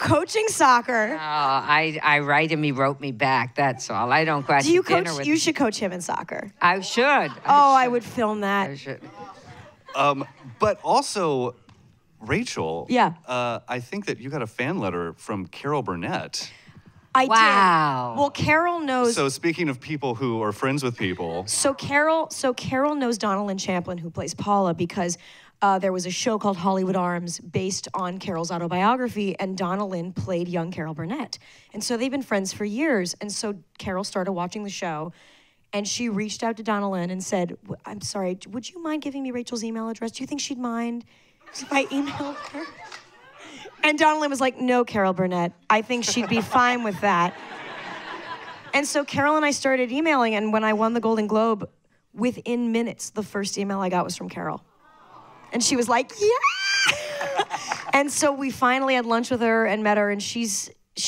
[SPEAKER 2] coaching soccer.
[SPEAKER 3] Oh, I write him, he wrote me back. That's all. I don't go out
[SPEAKER 2] Do you
[SPEAKER 3] to dinner
[SPEAKER 2] coach?
[SPEAKER 3] with
[SPEAKER 2] You
[SPEAKER 3] him.
[SPEAKER 2] should coach him in soccer.
[SPEAKER 3] I should.
[SPEAKER 2] I would film that.
[SPEAKER 3] I should.
[SPEAKER 1] But also, Rachel.
[SPEAKER 2] Yeah.
[SPEAKER 1] I think that you got a fan letter from Carol Burnett.
[SPEAKER 2] I
[SPEAKER 3] Wow.
[SPEAKER 2] did. Well, Carol knows.
[SPEAKER 1] So speaking of people who are friends with people.
[SPEAKER 2] So Carol knows Donna Lynn Champlin, who plays Paula, because there was a show called Hollywood Arms based on Carol's autobiography, and Donna Lynn played young Carol Burnett. And so they've been friends for years. And so Carol started watching the show, and she reached out to Donna Lynn and said, I'm sorry, would you mind giving me Rachel's email address? Do you think she'd mind if I emailed her? And Donna Lynn was like, no, Carol Burnett. I think she'd be fine with that. And so Carol and I started emailing, and when I won the Golden Globe, within minutes, the first email I got was from Carol. And she was like, yeah! And so we finally had lunch with her and met her, and she's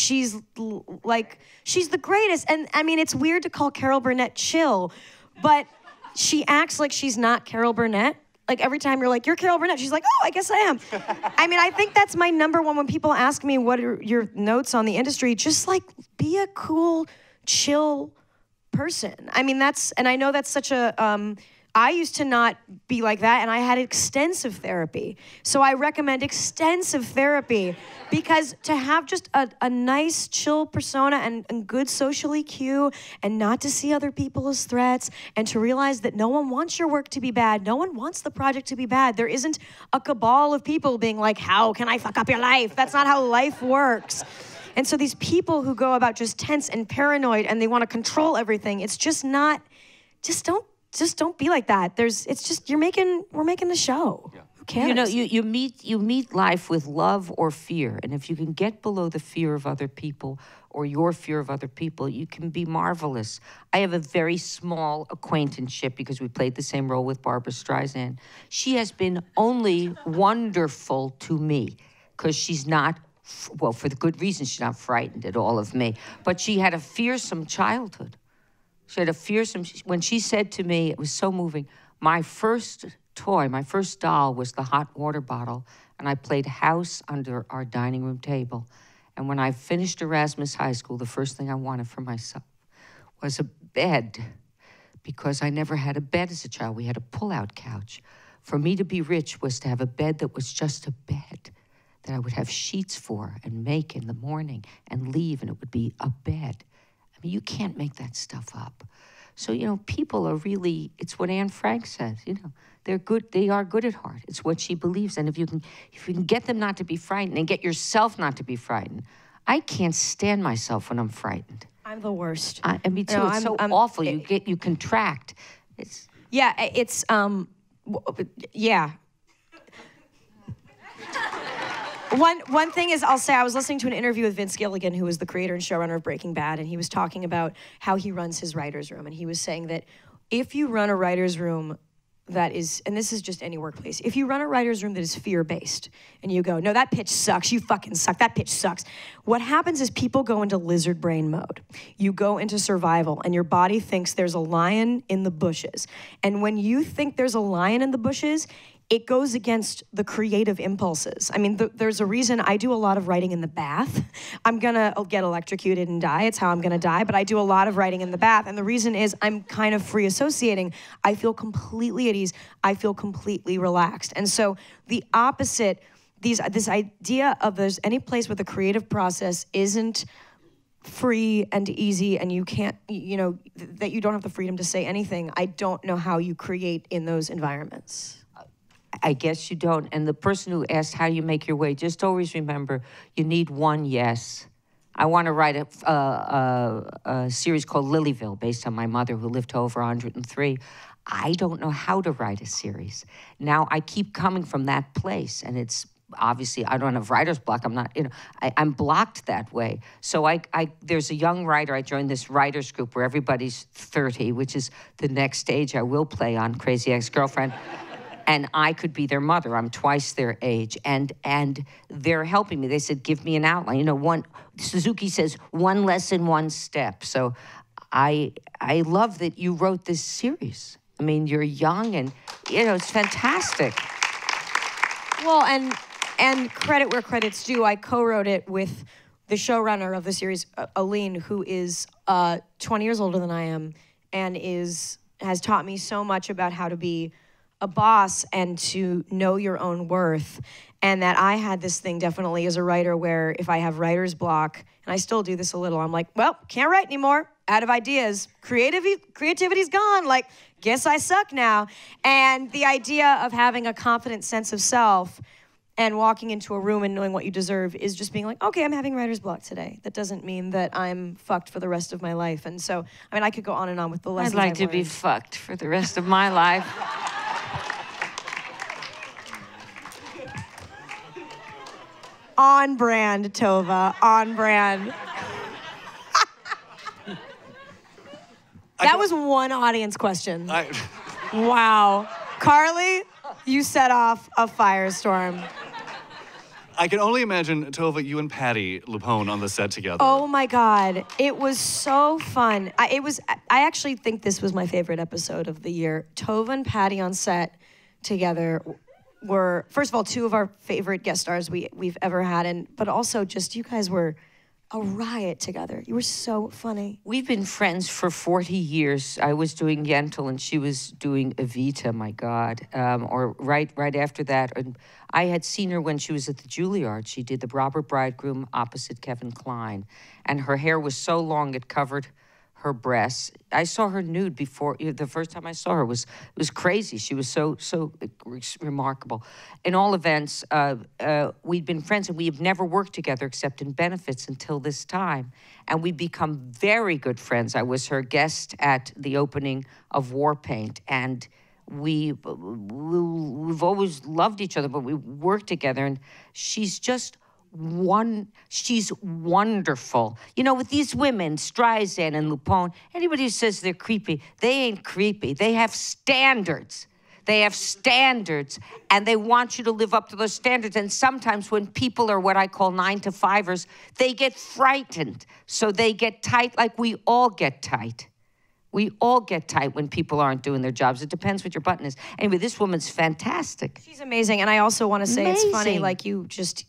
[SPEAKER 2] the greatest. And I mean, it's weird to call Carol Burnett chill, but she acts like she's not Carol Burnett. Like every time you're like, you're Carol Burnett, she's like, oh, I guess I am. I mean, I think that's my number one when people ask me what are your notes on the industry, just like be a cool, chill person. I mean, and I know that's such a, I used to not be like that, and I had extensive therapy. So I recommend extensive therapy, because to have just a nice, chill persona and good social EQ, and not to see other people as threats, and to realize that no one wants your work to be bad. No one wants the project to be bad. There isn't a cabal of people being like, how can I fuck up your life? That's not how life works. And so these people who go about just tense and paranoid, and they want to control everything, it's just not, just don't be like that. It's just, we're making a show. Yeah. Who cares?
[SPEAKER 3] You know, you meet life with love or fear, and if you can get below the fear of other people or your fear of other people, you can be marvelous. I have a very small acquaintanceship because we played the same role with Barbra Streisand. She has been only wonderful to me because she's not, well, for the good reason, she's not frightened at all of me, but she had a fearsome childhood. She had a fearsome, when she said to me, it was so moving, my first toy, my first doll was the hot water bottle, and I played house under our dining room table. And when I finished Erasmus High School, the first thing I wanted for myself was a bed, because I never had a bed as a child. We had a pull-out couch. For me to be rich was to have a bed that was just a bed, that I would have sheets for and make in the morning and leave, and it would be a bed. You can't make that stuff up. So, you know, people are really, it's what Anne Frank says, you know, they're good, they are good at heart. It's what she believes. And if you can get them not to be frightened and get yourself not to be frightened. I can't stand myself when I'm frightened.
[SPEAKER 2] I'm the worst.
[SPEAKER 3] And me too, it's so awful. You contract.
[SPEAKER 2] Yeah. One thing is, I'll say, I was listening to an interview with Vince Gilligan, who was the creator and showrunner of Breaking Bad, and he was talking about how he runs his writer's room. And he was saying that if you run a writer's room that is, and this is just any workplace, if you run a writer's room that is fear-based, and you go, no, that pitch sucks, you fucking suck, that pitch sucks, what happens is people go into lizard brain mode. You go into survival, and your body thinks there's a lion in the bushes. And when you think there's a lion in the bushes, it goes against the creative impulses. I mean, there's a reason I do a lot of writing in the bath. I'm gonna get electrocuted and die. It's how I'm gonna die, but I do a lot of writing in the bath. And the reason is I'm kind of free associating. I feel completely at ease. I feel completely relaxed. And so the opposite, this idea of there's any place where the creative process isn't free and easy, and you can't, you know, that you don't have the freedom to say anything, I don't know how you create in those environments.
[SPEAKER 3] I guess you don't. And the person who asked how you make your way, just always remember, you need one yes. I want to write a series called Lilyville, based on my mother, who lived to over 103. I don't know how to write a series. Now, I keep coming from that place, and it's obviously, I don't have writer's block. I'm not, you know, I'm blocked that way. So there's a young writer. I joined this writers group where everybody's 30, which is the next stage I will play on Crazy Ex-Girlfriend. And I could be their mother. I'm twice their age. And they're helping me. They said, give me an outline. You know, Suzuki says, one lesson, one step. So I love that you wrote this series. I mean, you're young and, you know, it's fantastic.
[SPEAKER 2] Well, and And credit where credit's due, I co-wrote it with the showrunner of the series, Aline, who is 20 years older than I am, and has taught me so much about how to be a boss and to know your own worth. And that I had this thing definitely as a writer where if I have writer's block, and I still do this a little, I'm like, well, can't write anymore, out of ideas. Creativity's gone, like, guess I suck now. And the idea of having a confident sense of self and walking into a room and knowing what you deserve is just being like, okay, I'm having writer's block today. That doesn't mean that I'm fucked for the rest of my life. And so, I mean, I could go on and on with the lessons
[SPEAKER 3] I'd like
[SPEAKER 2] I've
[SPEAKER 3] to be
[SPEAKER 2] learned.
[SPEAKER 3] fucked for the rest of my life.
[SPEAKER 2] On brand, Tovah, on brand. That was one audience question. Wow. Carly, you set off a firestorm.
[SPEAKER 1] I can only imagine, Tovah, you and Patty Lupone on the set together.
[SPEAKER 2] Oh my God, it was so fun. I actually think this was my favorite episode of the year. Tovah and Patty on set together were, first of all, two of our favorite guest stars we've ever had, but also just you guys were a riot together. You were so funny.
[SPEAKER 3] We've been friends for 40 years. I was doing Yentl and she was doing Evita, my God. Or right after that. And I had seen her when she was at the Juilliard. She did the Robert Bridegroom opposite Kevin Kline. And her hair was so long it covered her breasts. I saw her nude before, the first time I saw her it was crazy. She was so remarkable. In all events, we'd been friends and we have never worked together except in benefits until this time. And we become very good friends. I was her guest at the opening of Warpaint, and we've always loved each other, but we worked together, and she's just she's wonderful. You know, with these women, Streisand and Lupone, anybody who says they're creepy, they ain't creepy. They have standards. They have standards, and they want you to live up to those standards. And sometimes when people are what I call 9-to-5ers, they get frightened. So they get tight like we all get tight. We all get tight when people aren't doing their jobs. It depends what your button is. Anyway, this woman's fantastic.
[SPEAKER 2] She's amazing, and I also want to say it's funny, like you just...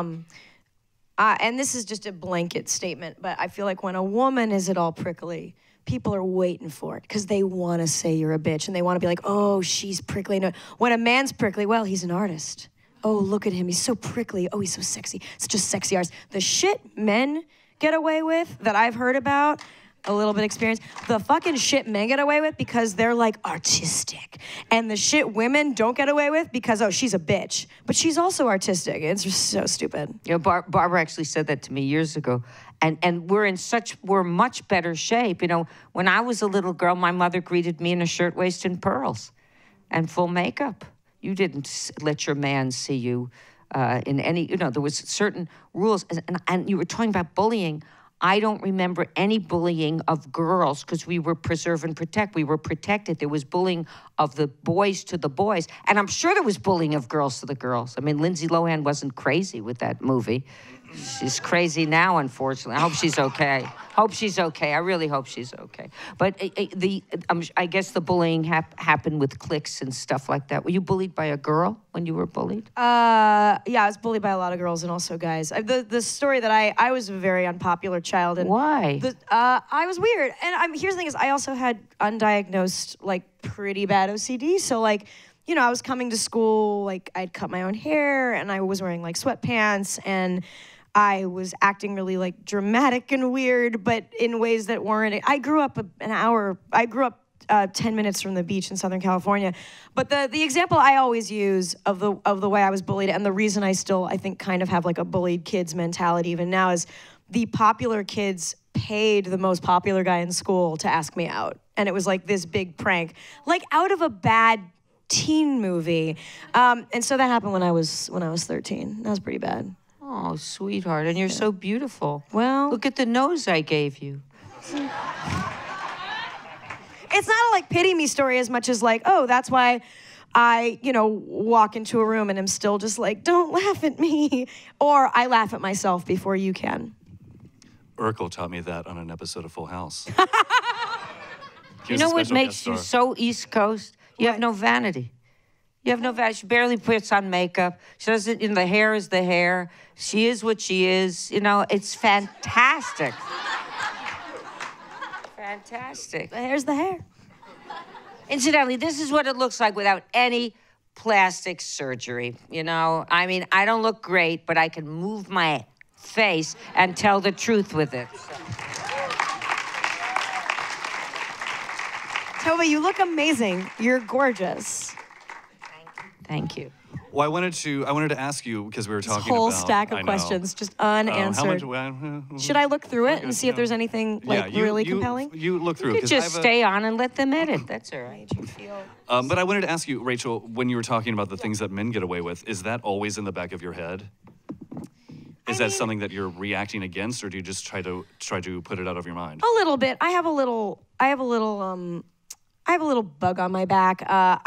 [SPEAKER 2] and this is just a blanket statement, but I feel like when a woman is at all prickly, people are waiting for it because they want to say you're a bitch and they want to be like, oh, she's prickly. No. When a man's prickly, well, he's an artist. Oh, look at him. He's so prickly. Oh, he's so sexy. Such a sexy artist. The shit men get away with that I've heard about, a little bit of experience, the fucking shit men get away with because they're like artistic. And the shit women don't get away with because, oh, she's a bitch. But she's also artistic. It's just so stupid.
[SPEAKER 3] You know, Barbara actually said that to me years ago. And we're much better shape. You know, when I was a little girl, my mother greeted me in a shirtwaist and pearls and full makeup. You didn't let your man see you in any, you know, there was certain rules. And you were talking about bullying. I don't remember any bullying of girls because we were preserve and protect. We were protected. There was bullying of the boys to the boys. And I'm sure there was bullying of girls to the girls. I mean, Lindsay Lohan wasn't crazy with that movie. She's crazy now, unfortunately. I hope she's okay. Hope she's okay. I really hope she's okay. But I guess the bullying happened with cliques and stuff like that. Were you bullied by a girl when you were bullied?
[SPEAKER 2] Yeah, I was bullied by a lot of girls and also guys. The story that I was a very unpopular child. And
[SPEAKER 3] why?
[SPEAKER 2] I was weird. And here's the thing is I also had undiagnosed, like, pretty bad OCD. So, like, you know, I was coming to school, like, I'd cut my own hair and I was wearing, like, sweatpants and I was acting really, like, dramatic and weird, but in ways that weren't. I grew up 10 minutes from the beach in Southern California. But the example I always use of the way I was bullied, and the reason I still, I think, kind of have, like, a bullied kids mentality even now, is the popular kids paid the most popular guy in school to ask me out. And it was, like, this big prank, like, out of a bad teen movie. And so that happened when I was 13. That was pretty bad.
[SPEAKER 3] Oh, sweetheart, and you're so beautiful.
[SPEAKER 2] Well,
[SPEAKER 3] look at the nose I gave you.
[SPEAKER 2] It's not a, like, pity me story as much as, like, oh, that's why I, you know, walk into a room and I'm still just like, don't laugh at me. Or I laugh at myself before you can.
[SPEAKER 1] Urkel taught me that on an episode of Full House.
[SPEAKER 3] You know what makes you so East Coast? You have no vanity. You have no value. She barely puts on makeup. She doesn't, the hair is the hair. She is what she is. It's fantastic. Fantastic.
[SPEAKER 2] The hair's the hair.
[SPEAKER 3] Incidentally, this is what it looks like without any plastic surgery. I don't look great, but I can move my face and tell the truth with it.
[SPEAKER 2] Tovah, you look amazing. You're gorgeous.
[SPEAKER 3] Thank you.
[SPEAKER 1] Well, I wanted to ask you, because we were talking
[SPEAKER 2] This whole
[SPEAKER 1] about...
[SPEAKER 2] stack of questions, just unanswered. Should I look through it and see if there's anything really compelling?
[SPEAKER 1] You look through
[SPEAKER 3] You
[SPEAKER 1] it.
[SPEAKER 3] just stay on and let them edit. That's all right.
[SPEAKER 1] But I wanted to ask you, Rachel, when you were talking about the things that men get away with, is that always in the back of your head? Is that something that you're reacting against, or do you just try to put it out of your mind?
[SPEAKER 2] A little bit. I have a little bug on my back.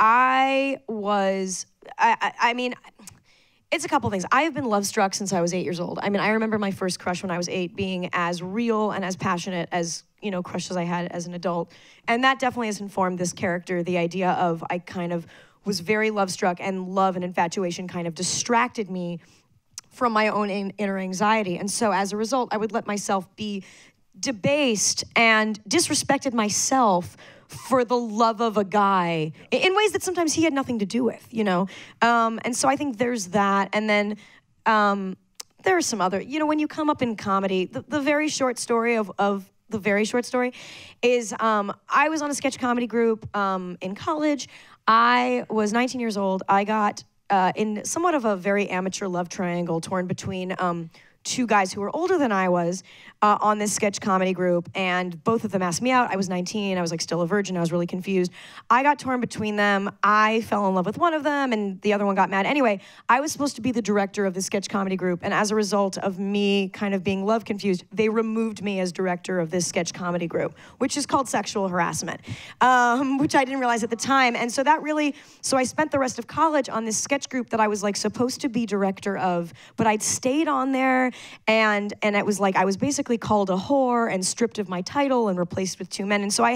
[SPEAKER 2] I mean, it's a couple things. I have been love struck since I was 8 years old. I mean, I remember my first crush when I was 8 being as real and as passionate as, crushes I had as an adult. And that definitely has informed this character, the idea of I kind of was very love struck, and love and infatuation kind of distracted me from my own inner anxiety. And so as a result, I would let myself be debased and disrespected myself for the love of a guy in ways that sometimes he had nothing to do with, And so I think there's that. And then there are some other, when you come up in comedy, the very short story of the very short story is I was on a sketch comedy group in college. I was 19 years old. I got in somewhat of a very amateur love triangle torn between two guys who were older than I was on this sketch comedy group, and both of them asked me out. I was 19, I was still a virgin, I was really confused. I got torn between them. I fell in love with one of them, and the other one got mad. Anyway, I was supposed to be the director of the sketch comedy group, and as a result of me kind of being love confused, they removed me as director of this sketch comedy group, which is called sexual harassment, which I didn't realize at the time. And so so I spent the rest of college on this sketch group that I was supposed to be director of, but I'd stayed on there, and it was I was basically called a whore and stripped of my title and replaced with two men. And so I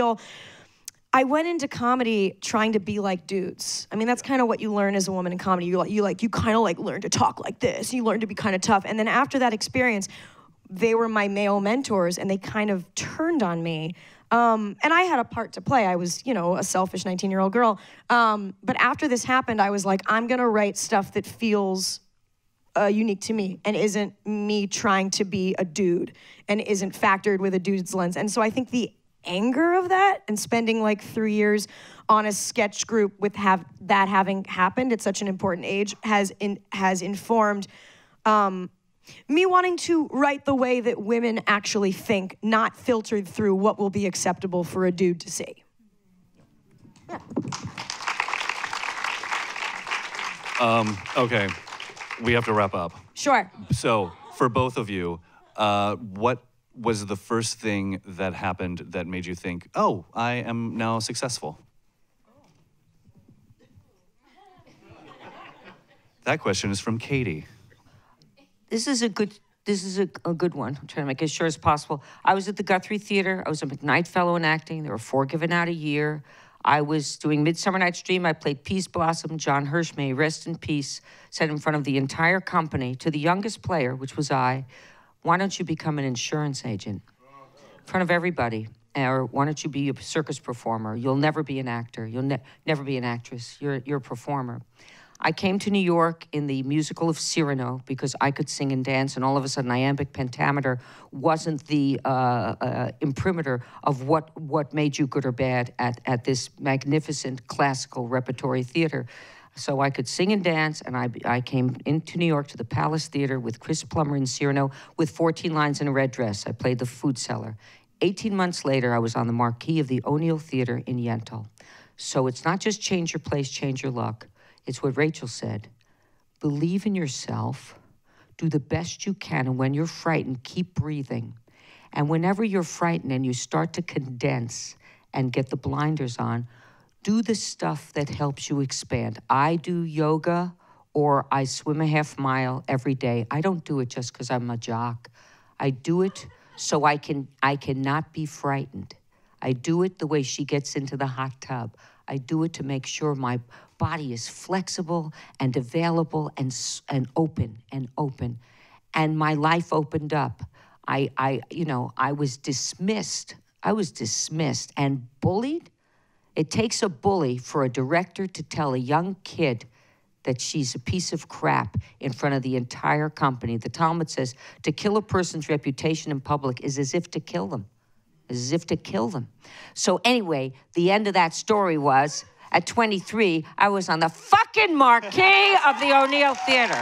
[SPEAKER 2] went into comedy trying to be like dudes. I mean, that's kind of what you learn as a woman in comedy. You kind of learn to talk like this. You learn to be kind of tough. And then after that experience, they were my male mentors, and they kind of turned on me. And I had a part to play. I was, a selfish 19-year-old girl. But after this happened, I was I'm going to write stuff that feels unique to me and isn't me trying to be a dude and isn't factored with a dude's lens. And so I think the anger of that and spending 3 years on a sketch group with that having happened at such an important age has informed me wanting to write the way that women actually think, not filtered through what will be acceptable for a dude to see. Yeah.
[SPEAKER 1] Okay. We have to wrap up.
[SPEAKER 2] Sure.
[SPEAKER 1] So, for both of you, what was the first thing that happened that made you think, oh, I am now successful? That question is from Katie.
[SPEAKER 3] This is a good one. I'm trying to make it as short as possible. I was at the Guthrie Theater. I was a McKnight Fellow in acting. There were 4 given out a year. I was doing Midsummer Night's Dream. I played Peace Blossom. John Hirsch, may he rest in peace, said in front of the entire company to the youngest player, which was I, why don't you become an insurance agent? In front of everybody. Or why don't you be a circus performer? You'll never be an actor. You'll never be an actress. You're a performer. I came to New York in the musical of Cyrano because I could sing and dance, and all of a sudden iambic pentameter wasn't the imprimatur of what made you good or bad at this magnificent classical repertory theater. So I could sing and dance, and I came into New York to the Palace Theater with Chris Plummer in Cyrano with 14 lines in a red dress. I played the food seller. 18 months later, I was on the marquee of the O'Neill Theater in Yentl. So it's not just change your place, change your luck. It's what Rachel said. Believe in yourself, do the best you can, and when you're frightened, keep breathing. And whenever you're frightened and you start to condense and get the blinders on, do the stuff that helps you expand. I do yoga or I swim a half mile every day. I don't do it just because I'm a jock. I do it so I cannot be frightened. I do it the way she gets into the hot tub. I do it to make sure my body is flexible and available and open and open. And my life opened up. I was dismissed. I was dismissed and bullied. It takes a bully for a director to tell a young kid that she's a piece of crap in front of the entire company. The Talmud says, to kill a person's reputation in public is as if to kill them. As if to kill them. So anyway, the end of that story was, at 23, I was on the fucking marquee of the O'Neill Theater.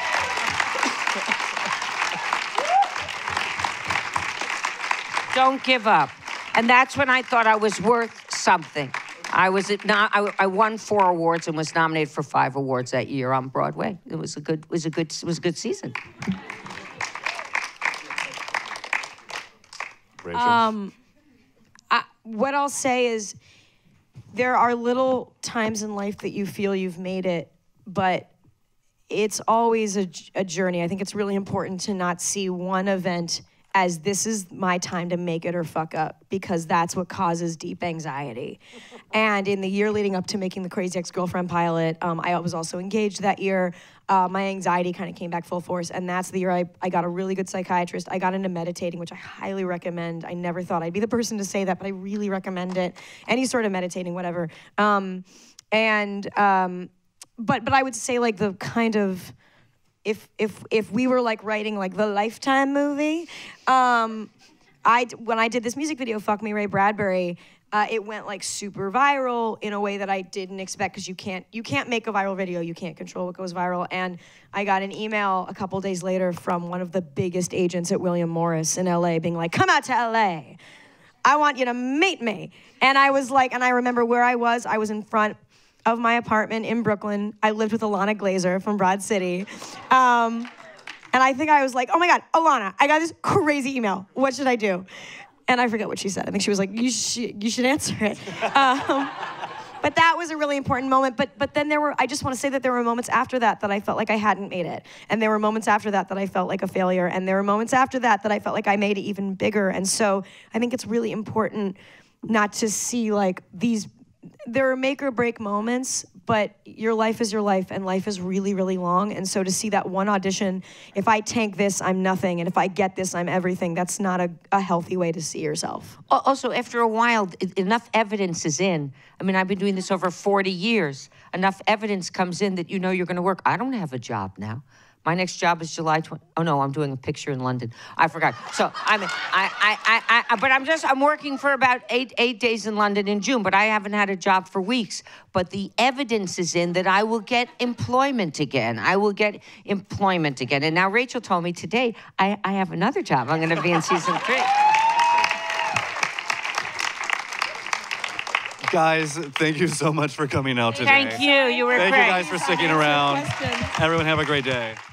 [SPEAKER 3] Don't give up. And that's when I thought I was worth something. I won 4 awards and was nominated for 5 awards that year on Broadway. It was a good season.
[SPEAKER 1] Rachel?
[SPEAKER 2] What I'll say is there are little times in life that you feel you've made it, but it's always a journey. I think it's really important to not see one event as this is my time to make it or fuck up, because that's what causes deep anxiety. And in the year leading up to making the Crazy Ex-Girlfriend pilot, I was also engaged that year. My anxiety kind of came back full force, and that's the year I got a really good psychiatrist. I got into meditating, which I highly recommend. I never thought I'd be the person to say that, but I really recommend it. Any sort of meditating, whatever. But I would say like the kind of, if we were like writing like the Lifetime movie, when I did this music video, Fuck Me Ray Bradbury, it went like super viral in a way that I didn't expect, because you can't make a viral video, you can't control what goes viral. And I got an email a couple days later from one of the biggest agents at William Morris in LA being like, come out to LA. I want you to meet me. And I was like, and I remember where I was in front of my apartment in Brooklyn. I lived with Alana Glazer from Broad City. And I think I was like, oh my God, Alana, I got this crazy email. What should I do? And I forget what she said. I think she was like, you should answer it. But that was a really important moment. But then I just want to say that there were moments after that I felt like I hadn't made it. And there were moments after that I felt like a failure. And there were moments after that I felt like I made it even bigger. And so I think it's really important not to see like there are make or break moments, but your life is your life, and life is really, really long. And so to see that one audition, if I tank this, I'm nothing, and if I get this, I'm everything, that's not a healthy way to see yourself.
[SPEAKER 3] Also, after a while, enough evidence is in. I mean, I've been doing this over 40 years. Enough evidence comes in that you know you're going to work. I don't have a job now. My next job is July 20. Oh no, I'm doing a picture in London. I forgot. So I'm working for about eight days in London in June, but I haven't had a job for weeks. But the evidence is in that I will get employment again. And now Rachel told me today I have another job. I'm going to be in season 3.
[SPEAKER 1] Guys, thank you so much for coming out today.
[SPEAKER 3] Thank you. You were great.
[SPEAKER 1] Thank you guys for sticking around. Everyone have a great day.